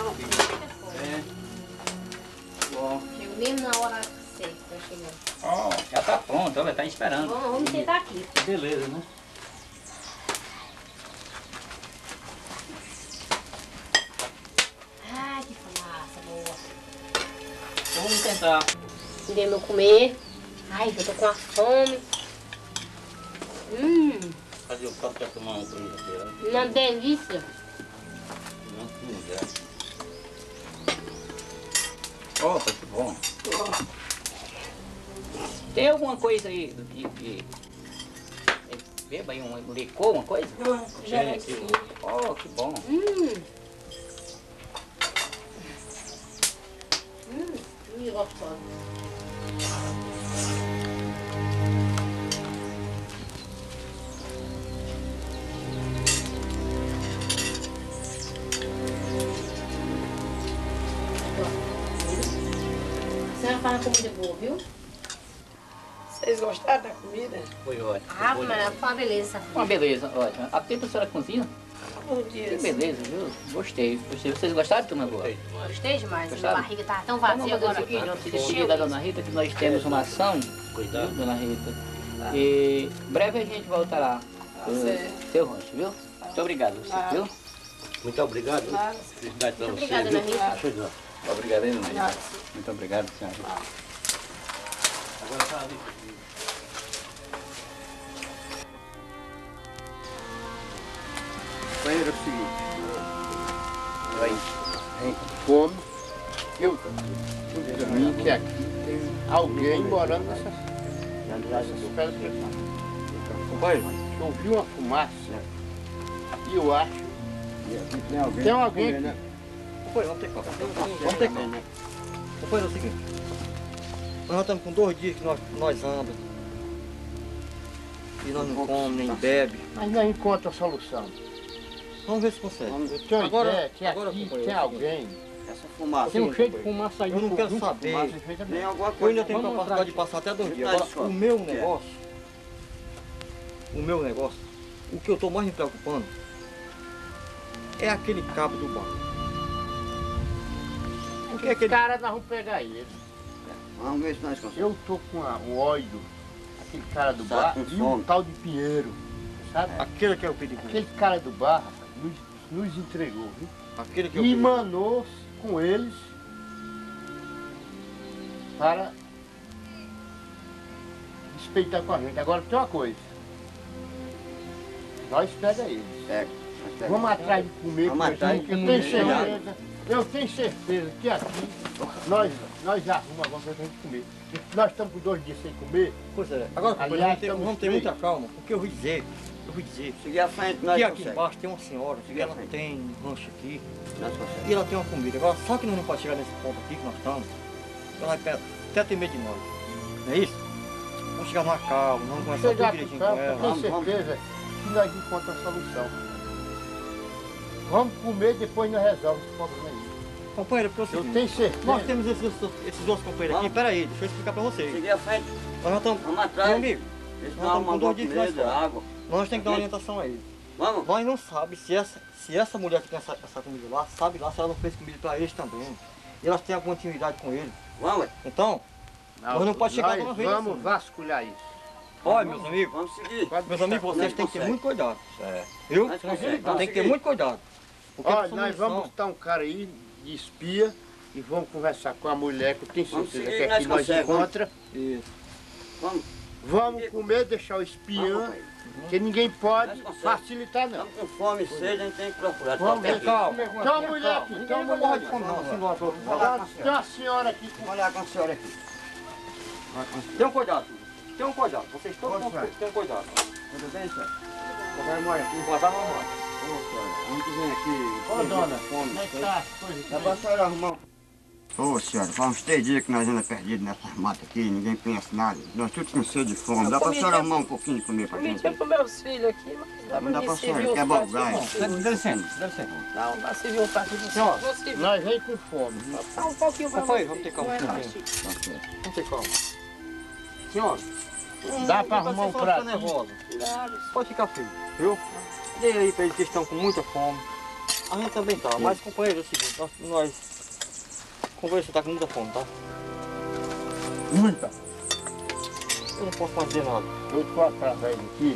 Bom. Chego mesmo na hora certa para chegar. Já tá pronto, vai estar esperando. Vamos sentar aqui. Beleza, né? Ai, que fumaça boa. Então vamos tentar. Dei meu comer. Ai, eu tô com a fome. Cadê o papo para tomar uma coisa? Uma delícia. Opa, que bom. Tem alguma coisa aí beba aí um licor, uma coisa? Já Oh, que bom. Que gostoso. A senhora faz comida boa, viu? Vocês gostaram da comida? Foi ótimo. Ah, mas foi uma beleza. Uma beleza, ótimo. A tempo a senhora cozinha? Bom dia. Que beleza, viu? Gostei. Vocês gostaram, turma boa? Gostei demais. Gostaram? Minha barriga tá tão Vamos vazia fazer o agora. seguinte, vamos se despedir da dona Rita, que nós temos uma ação. Cuidado. Viu, dona Rita? E breve a gente volta lá. Seu rancho, viu? Muito obrigado, você, viu? Muito obrigado. Felicidade para você. Obrigada, dona Rita. Chegou. Obrigado, hein, dona Rita? Muito obrigado, senhora. Agora tá ali. Banheiro é o seguinte. Fome. Eu mim que aqui tem alguém morando nessas pedras. Companheiro, eu ouvi uma fumaça e eu acho que tem alguém aqui. Companheiro, vamos ter calma. Vamos ter calma. Companheiro, é o seguinte. Nós já estamos com 2 dias que nós andamos. E nós não comemos, nem bebe. Mas não encontra a solução. Vamos ver se consegue. Eu tenho uma ideia que aqui companheiro, tem alguém. Essa fumaça. Tem um cheio de fumaça aí. Eu não quero saber. Nem alguma Eu coisa. ainda tenho capacidade de passar até 2 dias. Agora, o meu negócio, o que eu estou mais me preocupando é aquele cabo do bar. O que é que ele... Cara, nós vamos pegar ele. Vamos ver se nós conseguimos. Eu tô com o óleo, aquele cara do Tá bar com e fome. um tal de Pinheiro. Sabe? Aquele que é o perigo. Aquele cara do bar, rapaz, nos entregou, viu? Aquele que é o E perigo. manou com eles para despeitar com a gente. Agora tem uma coisa. Nós pega eles. Vamos atrás de comer, Vamos atrás de eu comer, tenho certeza. Eu tenho certeza que aqui nós arrumamos alguma coisa pra gente comer. Nós estamos com 2 dias sem comer. Pois é. Agora, companheiro, Aliás, vamos ter muita calma, porque eu vou dizer, Seguir à frente, nós que aqui conseguimos. embaixo tem uma senhora, que Seguir à ela frente. tem um rancho aqui, Nós conseguimos. e ela tem uma comida. Agora, só que nós não podemos chegar nesse ponto aqui que nós estamos, ela vai até ter medo de nós. Não é isso? Vamos chegar numa calma, vamos conversar tudo Chegar com direitinho com calma, ela. eu tenho Vamos. certeza que nós encontramos a solução. Vamos comer, depois nós resolvemos esse problema aí. Companheiro, porque é o Eu seguinte, tenho certeza. nós temos esses outros companheiros aqui, Vamos. peraí, deixa eu explicar pra vocês. Seguir à frente. Nós já estamos, Vamos atrás. meu amigo, Eles nós não estamos com mandam 2 dias que nós comida, fomos. água. Nós temos que dar uma Aqui. orientação a eles. Vamos. Nós não sabemos se essa mulher que tem essa comida lá, sabe lá se ela não fez comida pra eles também. E elas têm alguma intimidade com ele. Vamos. Então, nós não pode chegar de uma vez Vamos assim. vasculhar isso. Olha, meus amigos, Vamos seguir. meus amigos, vocês têm que ter consegue. muito cuidado. Viu? Nós conseguimos. Tem que ter muito cuidado. Olha, nós vamos botar um cara aí de espia e vamos conversar com a mulher que eu tenho certeza que aqui nós encontra. Vamos comer, deixar o espião, que ninguém pode facilitar não. Com fome e sede, a gente tem que procurar. Vamos ver, calma. Tem uma mulher aqui, tem uma mulher aqui. Tem uma senhora aqui. Vou olhar com a senhora aqui. Tenham cuidado, tenham cuidado. Vocês todos tenham cuidado. Tudo bem, senhor? Qualquer mãe aqui, botar uma mãe. Vamos vir aqui. Ô dona, como é que tá as coisas? Dá pra senhora arrumar. Ô senhora, faz uns 3 dias que nós andamos perdidos nessas matas aqui, ninguém pensa nada. Nós todos com sede de fome. Dá pra senhora arrumar um pouquinho de comer pra gente? Comidinha para meus filhos aqui, mas Não dá pra senhora, quer balgai. Dá licença, dá licença. Não, dá serviu um prato de Senhora, Nós vem com fome. Só um pouquinho para Companheiro, vamos ter calma. Vamos ter calma. Senhora, Dá pra arrumar um prato? nervosa. Pode ficar frio, viu? Dê aí pra eles que estão com muita fome. A gente também tá, mas companheiro, é o seguinte, nós companheiro, você tá com muita fome, tá? Muita. Eu não posso fazer nada. Eu tô através aqui.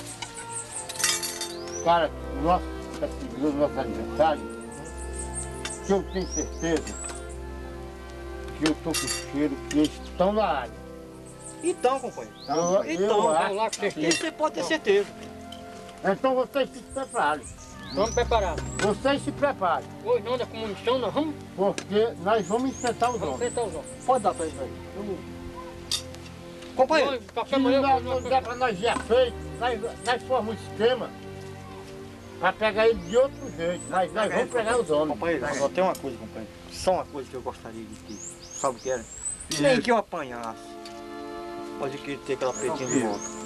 Cara, nosso perseguidor, nosso adversário, que eu tenho certeza que eu tô com cheiro que eles estão na área. Então, companheiro. Eu Vamos acho lá, que você pode ter certeza. Então vocês se preparem. Vamos preparar. Vocês se preparem. Hoje não anda com munição, nós vamos Porque nós vamos enfrentar os homens. enfrentar os homens. Pode dar pra eles aí. Companheiro, Se qualquer manhã não der pra nós ir feito, nós formamos um esquema para pegar ele de outro jeito. Nós vamos pegar os homens. companheiro, só tem uma coisa, companheiro. Só uma coisa que eu gostaria de ter. Sabe o que era? Nem que eu apanhasse. Mas eu queria ter aquela pretinha de volta.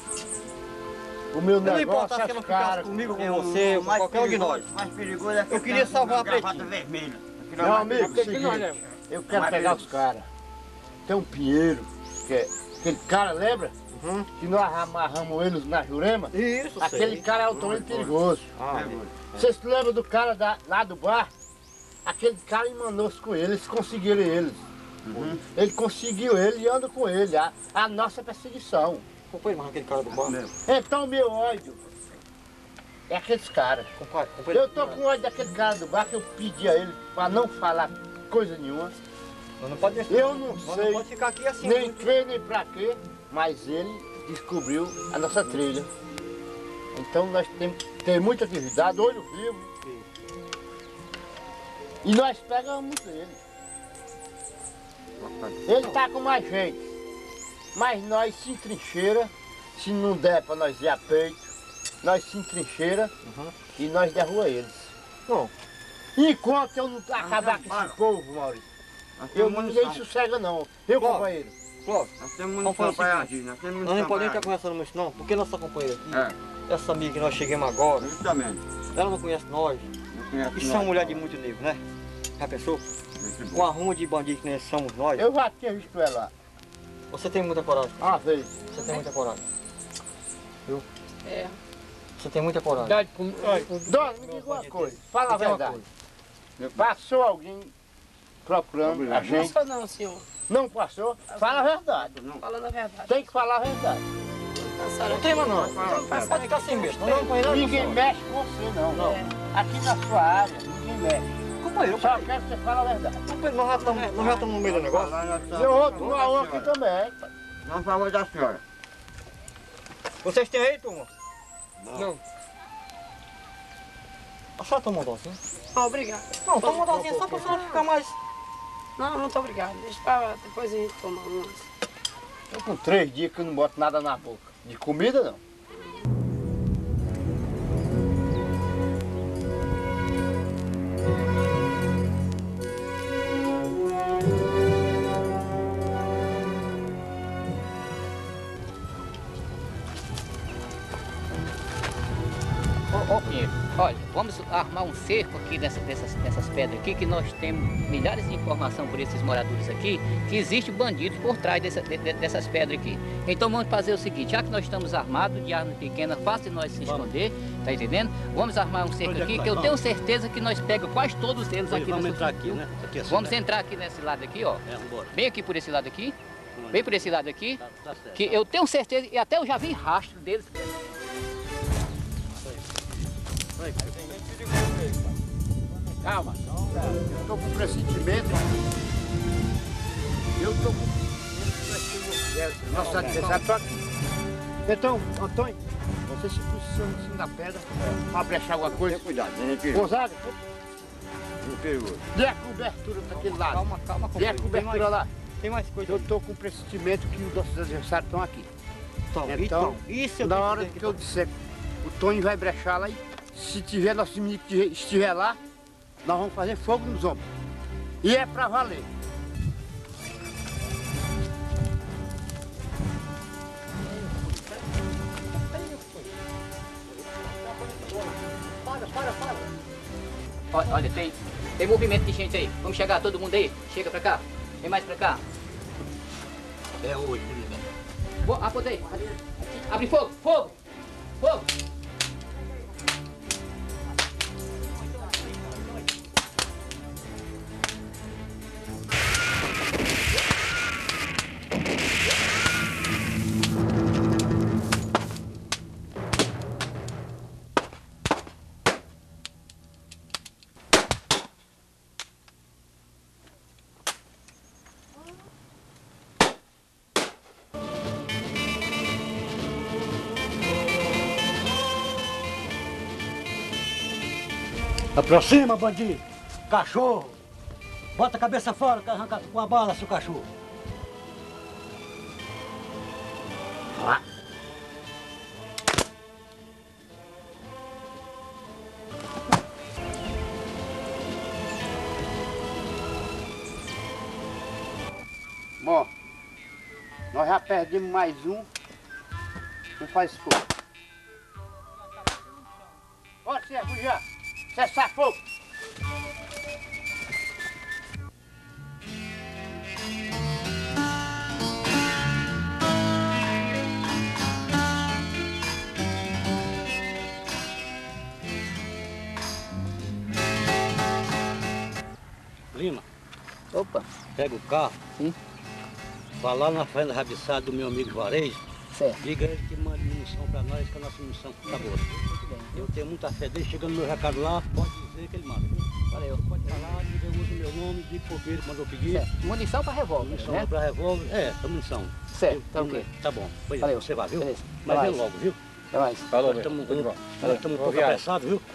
O meu Não negócio importa se é ela as ficasse caras. comigo, com você, com qualquer um de nós. Mais perigoso é que Eu queria salvar a gravata pretinha. vermelha. Meu amigo, Porque seguinte, nós levamos. eu quero Mas pegar beleza. os caras. Tem um Pinheiro, que é aquele cara, lembra? Que nós amarramos eles na Jurema? Isso, Aquele sei. cara é altamente perigoso. Ah, Vocês se lembram do cara lá do bar? Aquele cara emanou-se com eles conseguiram eles. Ele conseguiu ele e anda com ele. A nossa perseguição. companheiro, mas aquele cara do bar. Então meu ódio é aqueles caras. Companheiro, Eu tô com ódio daquele cara do bar que eu pedi a ele para não falar coisa nenhuma. nós não pode Eu não nós sei não pode ficar aqui assim. nem crer nem pra quê, mas ele descobriu a nossa trilha. Então nós temos que ter muita atividade, olho vivo. E nós pegamos ele. Ele tá com mais gente. Mas nós se entrincheira, se não der para nós ir a peito, nós se entrincheira e nós derruba eles. Não. Enquanto eu não acabar com esse povo, Maurício, ninguém sossega não. Eu, Claro. companheiro. Clóvis, Nós temos vamos fazer munição o para seguinte. agir. Nós temos Nós munição não podemos para estar conversando muito não, porque nossa companheira aqui, agir. essa amiga que nós chegamos agora, Justamente. ela não conhece nós. Isso é uma mulher de muito nível, né? Já pensou? Com a ruma de bandido que nós somos nós, Eu já tinha visto ela você tem muita coragem. uma vez. Você tem muita coragem. É. Você tem muita coragem. Dona, me diga uma coisa, fala a Me diga uma verdade. Passou alguém procurando a Não gente? sou não, senhor. Não passou? Fala a verdade. Falando a verdade. Tem que falar a verdade. Não tem mais não. Pode ficar sem medo. Não companheiro. Ninguém mexe com você não. Não. Aqui na sua área, ninguém mexe. Companheiro, Só quero que você fale a verdade. companheiro, nós já estamos no meio do negócio. E o outro, uma outra também. Não favor da senhora. Vocês têm aí, turma? Não. A senhora tomou docinho? Ah, obrigado. Não, toma docinho só pra senhora ficar mais... Não, muito obrigado. Deixa pra depois a gente tomar umas. Eu com 3 dias que eu não boto nada na boca. De comida não. Ô Pinheiro, olha, vamos armar um cerco aqui dessas pedras aqui, que nós temos milhares de informações por esses moradores aqui, que existe bandidos por trás dessas pedras aqui. Então vamos fazer o seguinte, já que nós estamos armados de arma pequena, fácil de nós se esconder, tá entendendo? Vamos armar um cerco aqui, que eu tenho certeza que nós pegamos quase todos eles aqui. Vamos entrar aqui, né? Vamos entrar aqui nesse lado aqui, ó. Bem aqui por esse lado aqui. Bem por esse lado aqui. Que eu tenho certeza, e até eu já vi rastro deles. Tem gente de calma. Eu tô com um pressentimento. Eu tô com nosso adversário tá aqui. Então, Antônio, você se posiciona em cima da pedra para brechar alguma coisa. Tenha cuidado, não é perigoso. Gonzaga, Não é perigoso. dê a cobertura daquele lado. Calma, calma, Dê a companheiro. cobertura lá. Tem mais coisa. Eu tô com um pressentimento que os nossos adversários estão aqui. Então, isso eu na tenho hora dizer que eu disser, o Tony vai brechar lá e se tiver nosso inimigo que estiver lá, nós vamos fazer fogo nos ombros. E é pra valer. Olha, tem movimento de gente aí. Vamos chegar, todo mundo aí. Chega pra cá. Vem mais pra cá. É hoje, né? Aponta aí. Abre fogo, fogo, fogo. Aproxima, bandido! Cachorro! Bota a cabeça fora que arranca com a bala, seu cachorro! Lá. Bom, nós já perdemos mais um. Não faz fogo. Pode ser, já. Cessar fogo. Lima, Opa, pega o carro. Sim. Vai lá na fazenda rabiçada do meu amigo Juarez. certo. Diga a ele que mande munição pra nós, que a nossa munição acabou. Eu tenho muita fé dele, chegando no meu recado lá, pode dizer que ele manda, viu? Valeu. Pode falar, diga o meu nome, diga por que ele mandou pedir. Certo. Munição pra revólver, Munição né? pra revólver, é munição. Certo, tá ok. Tá bom, pois Valeu. você vai, viu? Beleza. Mas Vai. vem logo, viu? Até mais. Falou, nós estamos um pouco apressados, viu?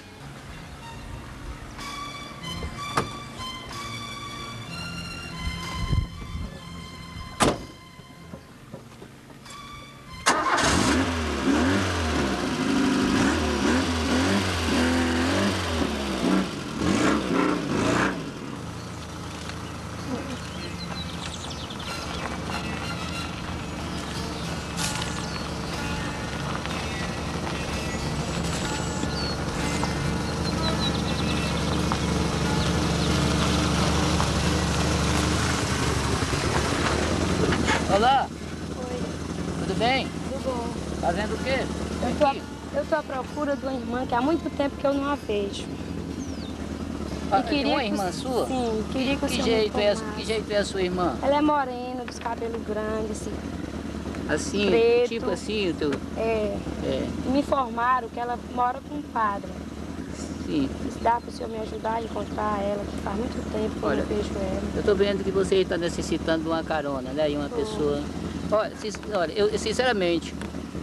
Olá, Oi, tudo bem? tudo bom? Fazendo o quê? Eu tô à procura de uma irmã que há muito tempo que eu não a vejo. Tem uma irmã sua? Sim, queria que o Que senhor jeito, me é, informasse. que jeito é a sua irmã? Ela é morena, dos cabelos grandes, assim. Assim, Preto. tipo assim, o teu... É. É, E me informaram que ela mora com um padre. sim. Se dá para o senhor me ajudar a encontrar ela, que faz muito tempo que eu Olha, não vejo ela. Eu tô vendo que você está necessitando de uma carona, né? E uma pessoa... Olha, eu sinceramente,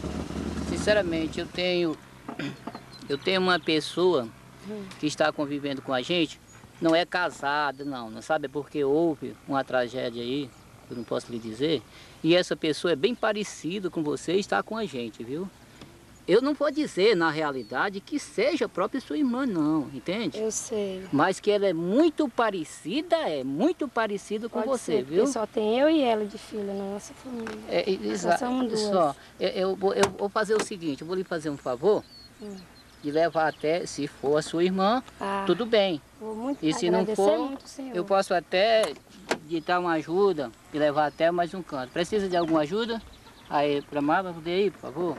eu tenho uma pessoa que está convivendo com a gente, não é casada, não sabe? É porque houve uma tragédia aí, eu não posso lhe dizer, e essa pessoa é bem parecida com você e está com a gente, viu? Eu não vou dizer, na realidade, que seja a própria sua irmã, não, entende? Eu sei. Mas que ela é muito parecida com Pode você, ser, viu? porque só tem eu e ela de filha na nossa família. Exato. somos duas. Só, eu vou fazer o seguinte, eu vou lhe fazer um favor de levar até, se for a sua irmã, Ah, tudo bem. vou muito E se não agradecer for, muito, senhor. eu posso até lhe dar uma ajuda e levar até mais um canto. Precisa de alguma ajuda? Aí, pra Marva, poder ir, por favor?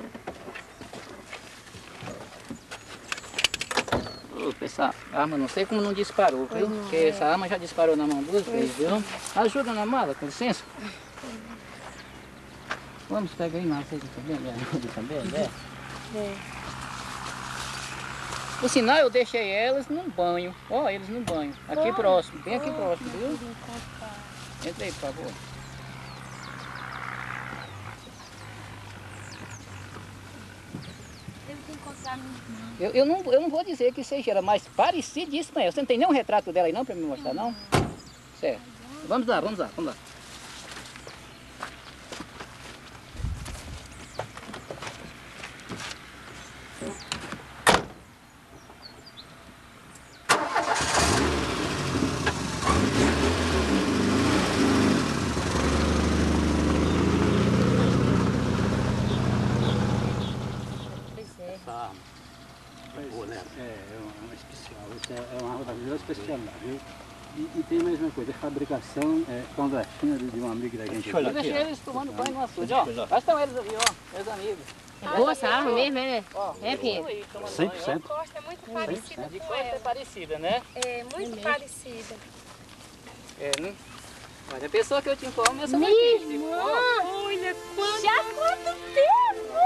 Ô, pessoal, a arma não sei como não disparou, viu? Porque essa arma já disparou na mão duas vezes, viu? Ajuda na mala, com licença. Vamos, pega aí, Marva, também, me ajuda também, né? Por sinal, eu deixei elas num banho. Ó, eles num banho. Aqui próximo, bem aqui próximo, viu? Entra aí, por favor. Eu não vou dizer que seja ela, mas parecidíssima é. Você não tem nenhum retrato dela aí não para me mostrar, não? Certo. Vamos lá. Boa, né? É uma especial, isso é uma arma da melhor especialidade, viu? E tem mais uma coisa, a fabricação é clandestina de um amigo da gente. Eu deixei eles tomando banho no açude, ó. Lá estão eles ali, ó, meus amigos. Boa essa arma mesmo, né? É, Pinheiro? 100%. É muito parecida De com coisa é ela. parecida, né? É, muito parecida. É, né? Olha, a pessoa que eu te informo é essa Minha daqui. irmã! Olha quanto... Já há quanto tempo?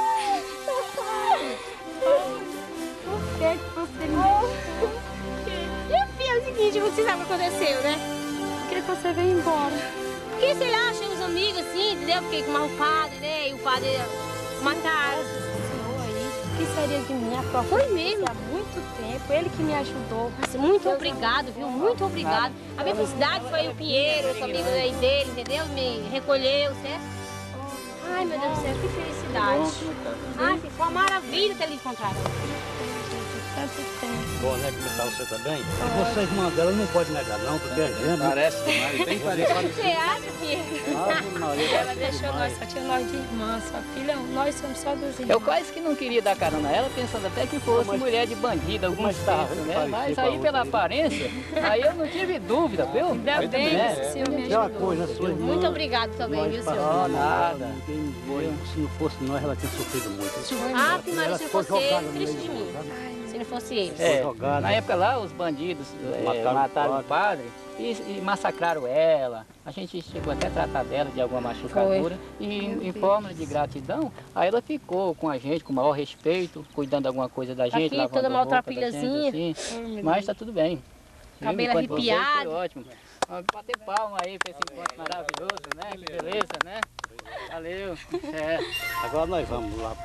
Por que você me... Minha filha, é o seguinte, você sabe o que aconteceu, né? Por que você veio embora? Porque, sei lá, achei uns amigos assim, entendeu? Fiquei com o padre, né? E o padre mataram. O que seria de mim? A própria Foi mesmo. há muito tempo, ele que me ajudou. Nossa, muito obrigado, viu? Muito obrigado. A minha felicidade foi o Pinheiro, esse amigo aí dele, entendeu? Me recolheu, certo? Ai, meu Deus do céu, que felicidade. Ai, foi uma maravilha ter lhe encontrado. Tanto tempo. Bom, né? Como está você também? Você, irmã dela, não pode negar não, porque é gêmeo. Parece demais, bem parecido. Você acha, Pinheiro? Ela deixou nós, só tinha nós de irmã, sua filha, nós somos só dos irmãos. Eu quase que não queria dar carona a ela, pensando até que fosse mulher de bandido, alguma coisa, né? Mas aí pela aparência, aí eu não tive dúvida, viu? Ainda bem que o senhor me É uma ajudou. coisa, sua irmã. Muito obrigado também, viu, senhor? Não, nada. Se não fosse nós, ela tinha sofrido muito. Ah, Pinheiro, se não fosse ele, triste de mim. Se não fosse ele. É, jogada. na época lá, os bandidos mataram o padre e massacraram ela. A gente chegou até a tratar dela de alguma machucadura. E em forma de gratidão, aí ela ficou com a gente, com o maior respeito, cuidando de alguma coisa da gente. Aqui, lavando toda roupa da maltrapilhazinha. gente, assim. Mas tá tudo bem. Cabelo Enquanto vocês, arrepiado. Foi ótimo. Vamos bater palma aí pra esse encontro maravilhoso, né? Que beleza, né? Valeu. É. Agora nós vamos lá.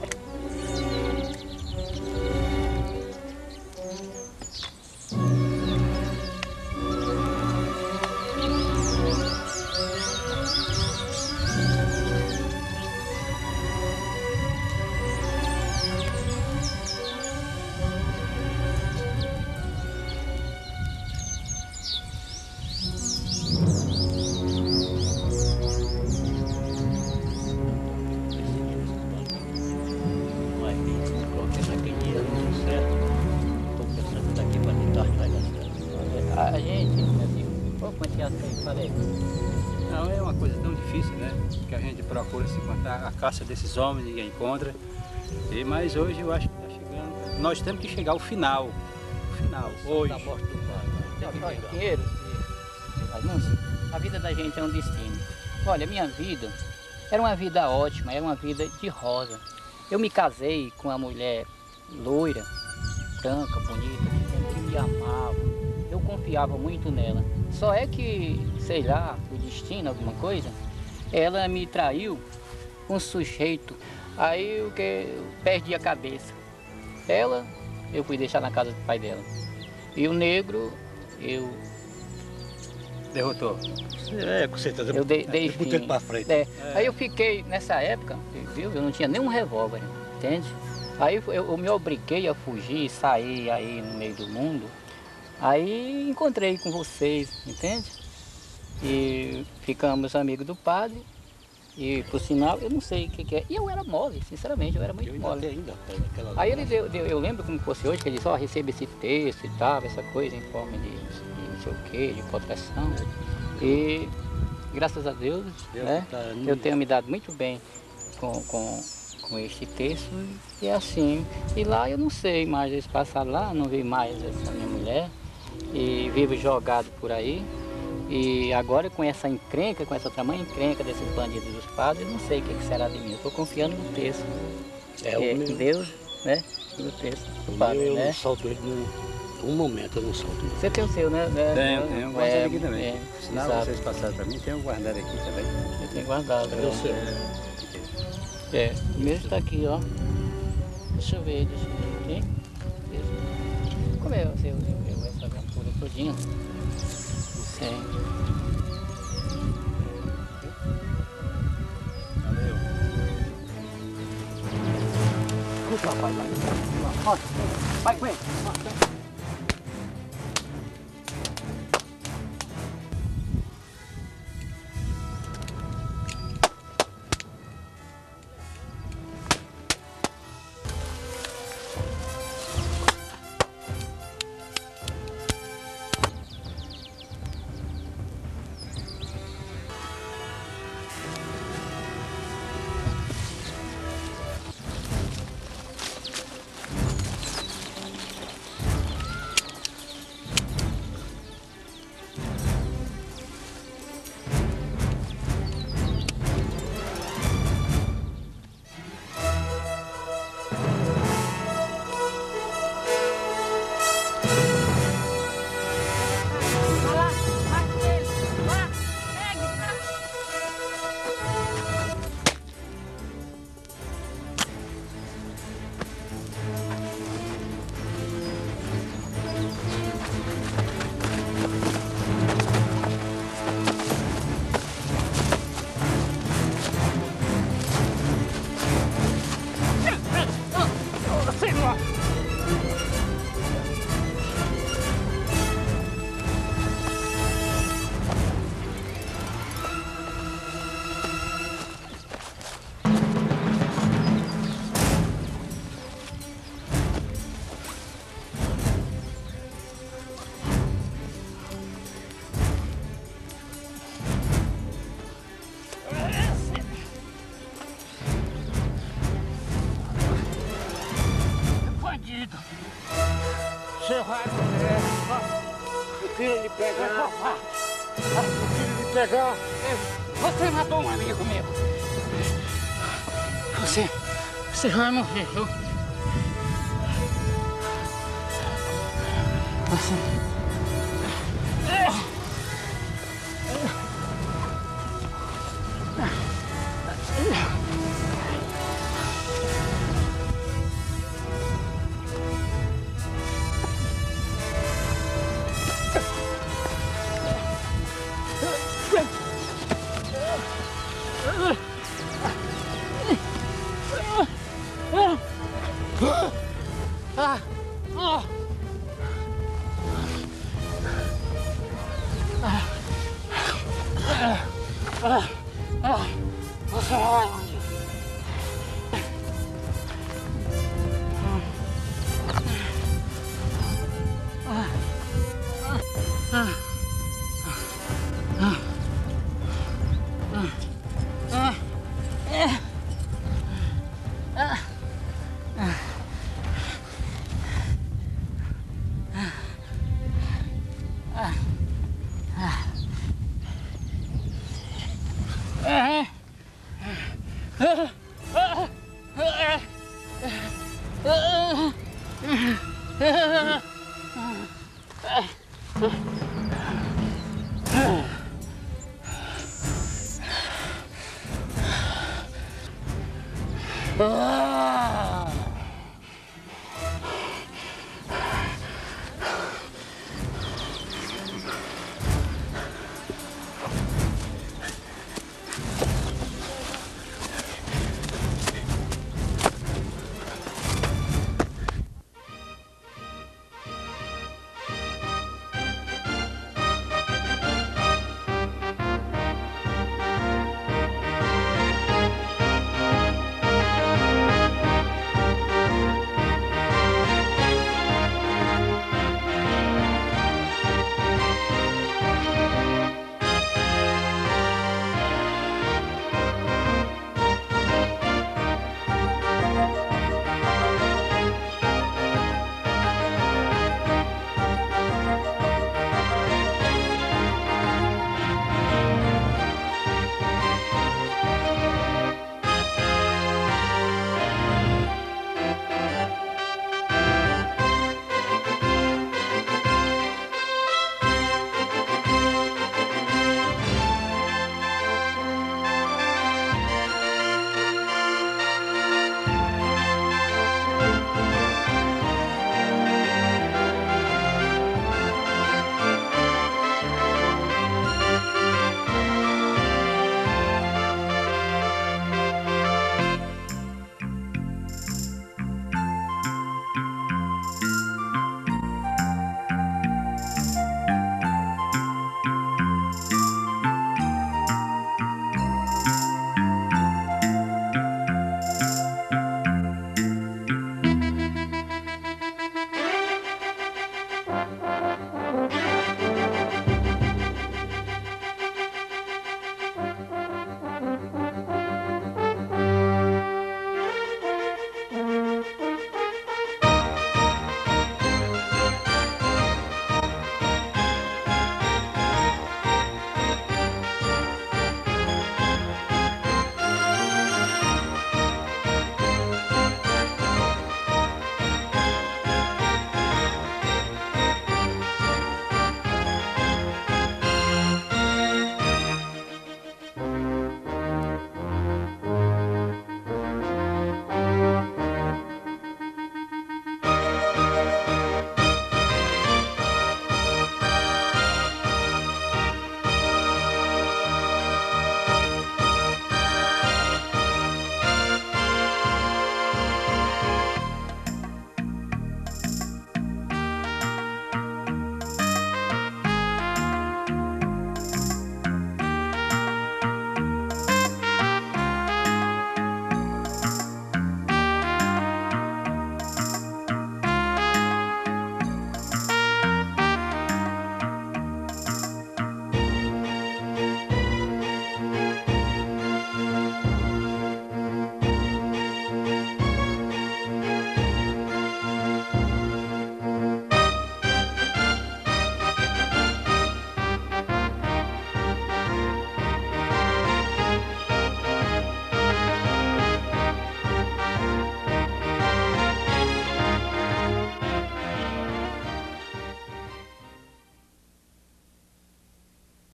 A gente, pouco antes falei. Não, é uma coisa tão difícil, né? Que a gente procura se encontrar, a caça desses homens, ninguém encontra. Mas hoje eu acho que está chegando. Nós temos que chegar ao final. O final, hoje. Da morte do pai. Dinheiro, a vida da gente é um destino. Olha, minha vida era uma vida ótima, era uma vida de rosa. Eu me casei com uma mulher loira, branca, bonita, que me amava. Eu confiava muito nela. Só é que, sei lá, o destino, alguma coisa, ela me traiu com um sujeito. Aí o que eu perdi a cabeça. Ela, eu fui deixar na casa do pai dela. E o negro, eu... Derrotou. É, com certeza. Eu dei fim. Botou ele pra frente. Aí eu fiquei, nessa época, viu? Eu não tinha nenhum revólver, entende? Aí eu me obriguei a fugir, sair aí no meio do mundo. Aí encontrei com vocês, entende? E ficamos amigos do padre. E por sinal, eu não sei o que é. E eu era mole, sinceramente, eu era muito mole. Ainda, Aí ele deu, eu lembro como fosse hoje, que ele disse, ó, receba esse texto e tal, essa coisa em forma de não sei o que, de proteção. E graças a Deus, né, eu tenho me dado muito bem com este texto e é assim. E lá eu não sei mais, eles passaram lá, não vi mais essa minha mulher e vivo jogado por aí. E agora com essa encrenca, com essa tamanha encrenca desses bandidos dos padres, eu não sei o que será de mim. Eu estou confiando no texto. Em Deus, né? Segunda, terça. Eu né? não solto ele um momento, eu não solto. Você tem o seu, né? Tenho guardado aqui também. É, Senão exato. vocês passaram para mim, tenho guardado aqui também. Eu tenho guardado. Cadê o seu? O meu está aqui, ó. Deixa eu ver aqui. Como é o seu? Essa aventura todinha. Sim. Valeu. Puxa, rapaz, vai. Vai com ele. Você vai morrer. O filho lhe pegar. O filho lhe pegar. Você matou um amigo meu. Você vai morrer, viu? Você vai onde? Ah!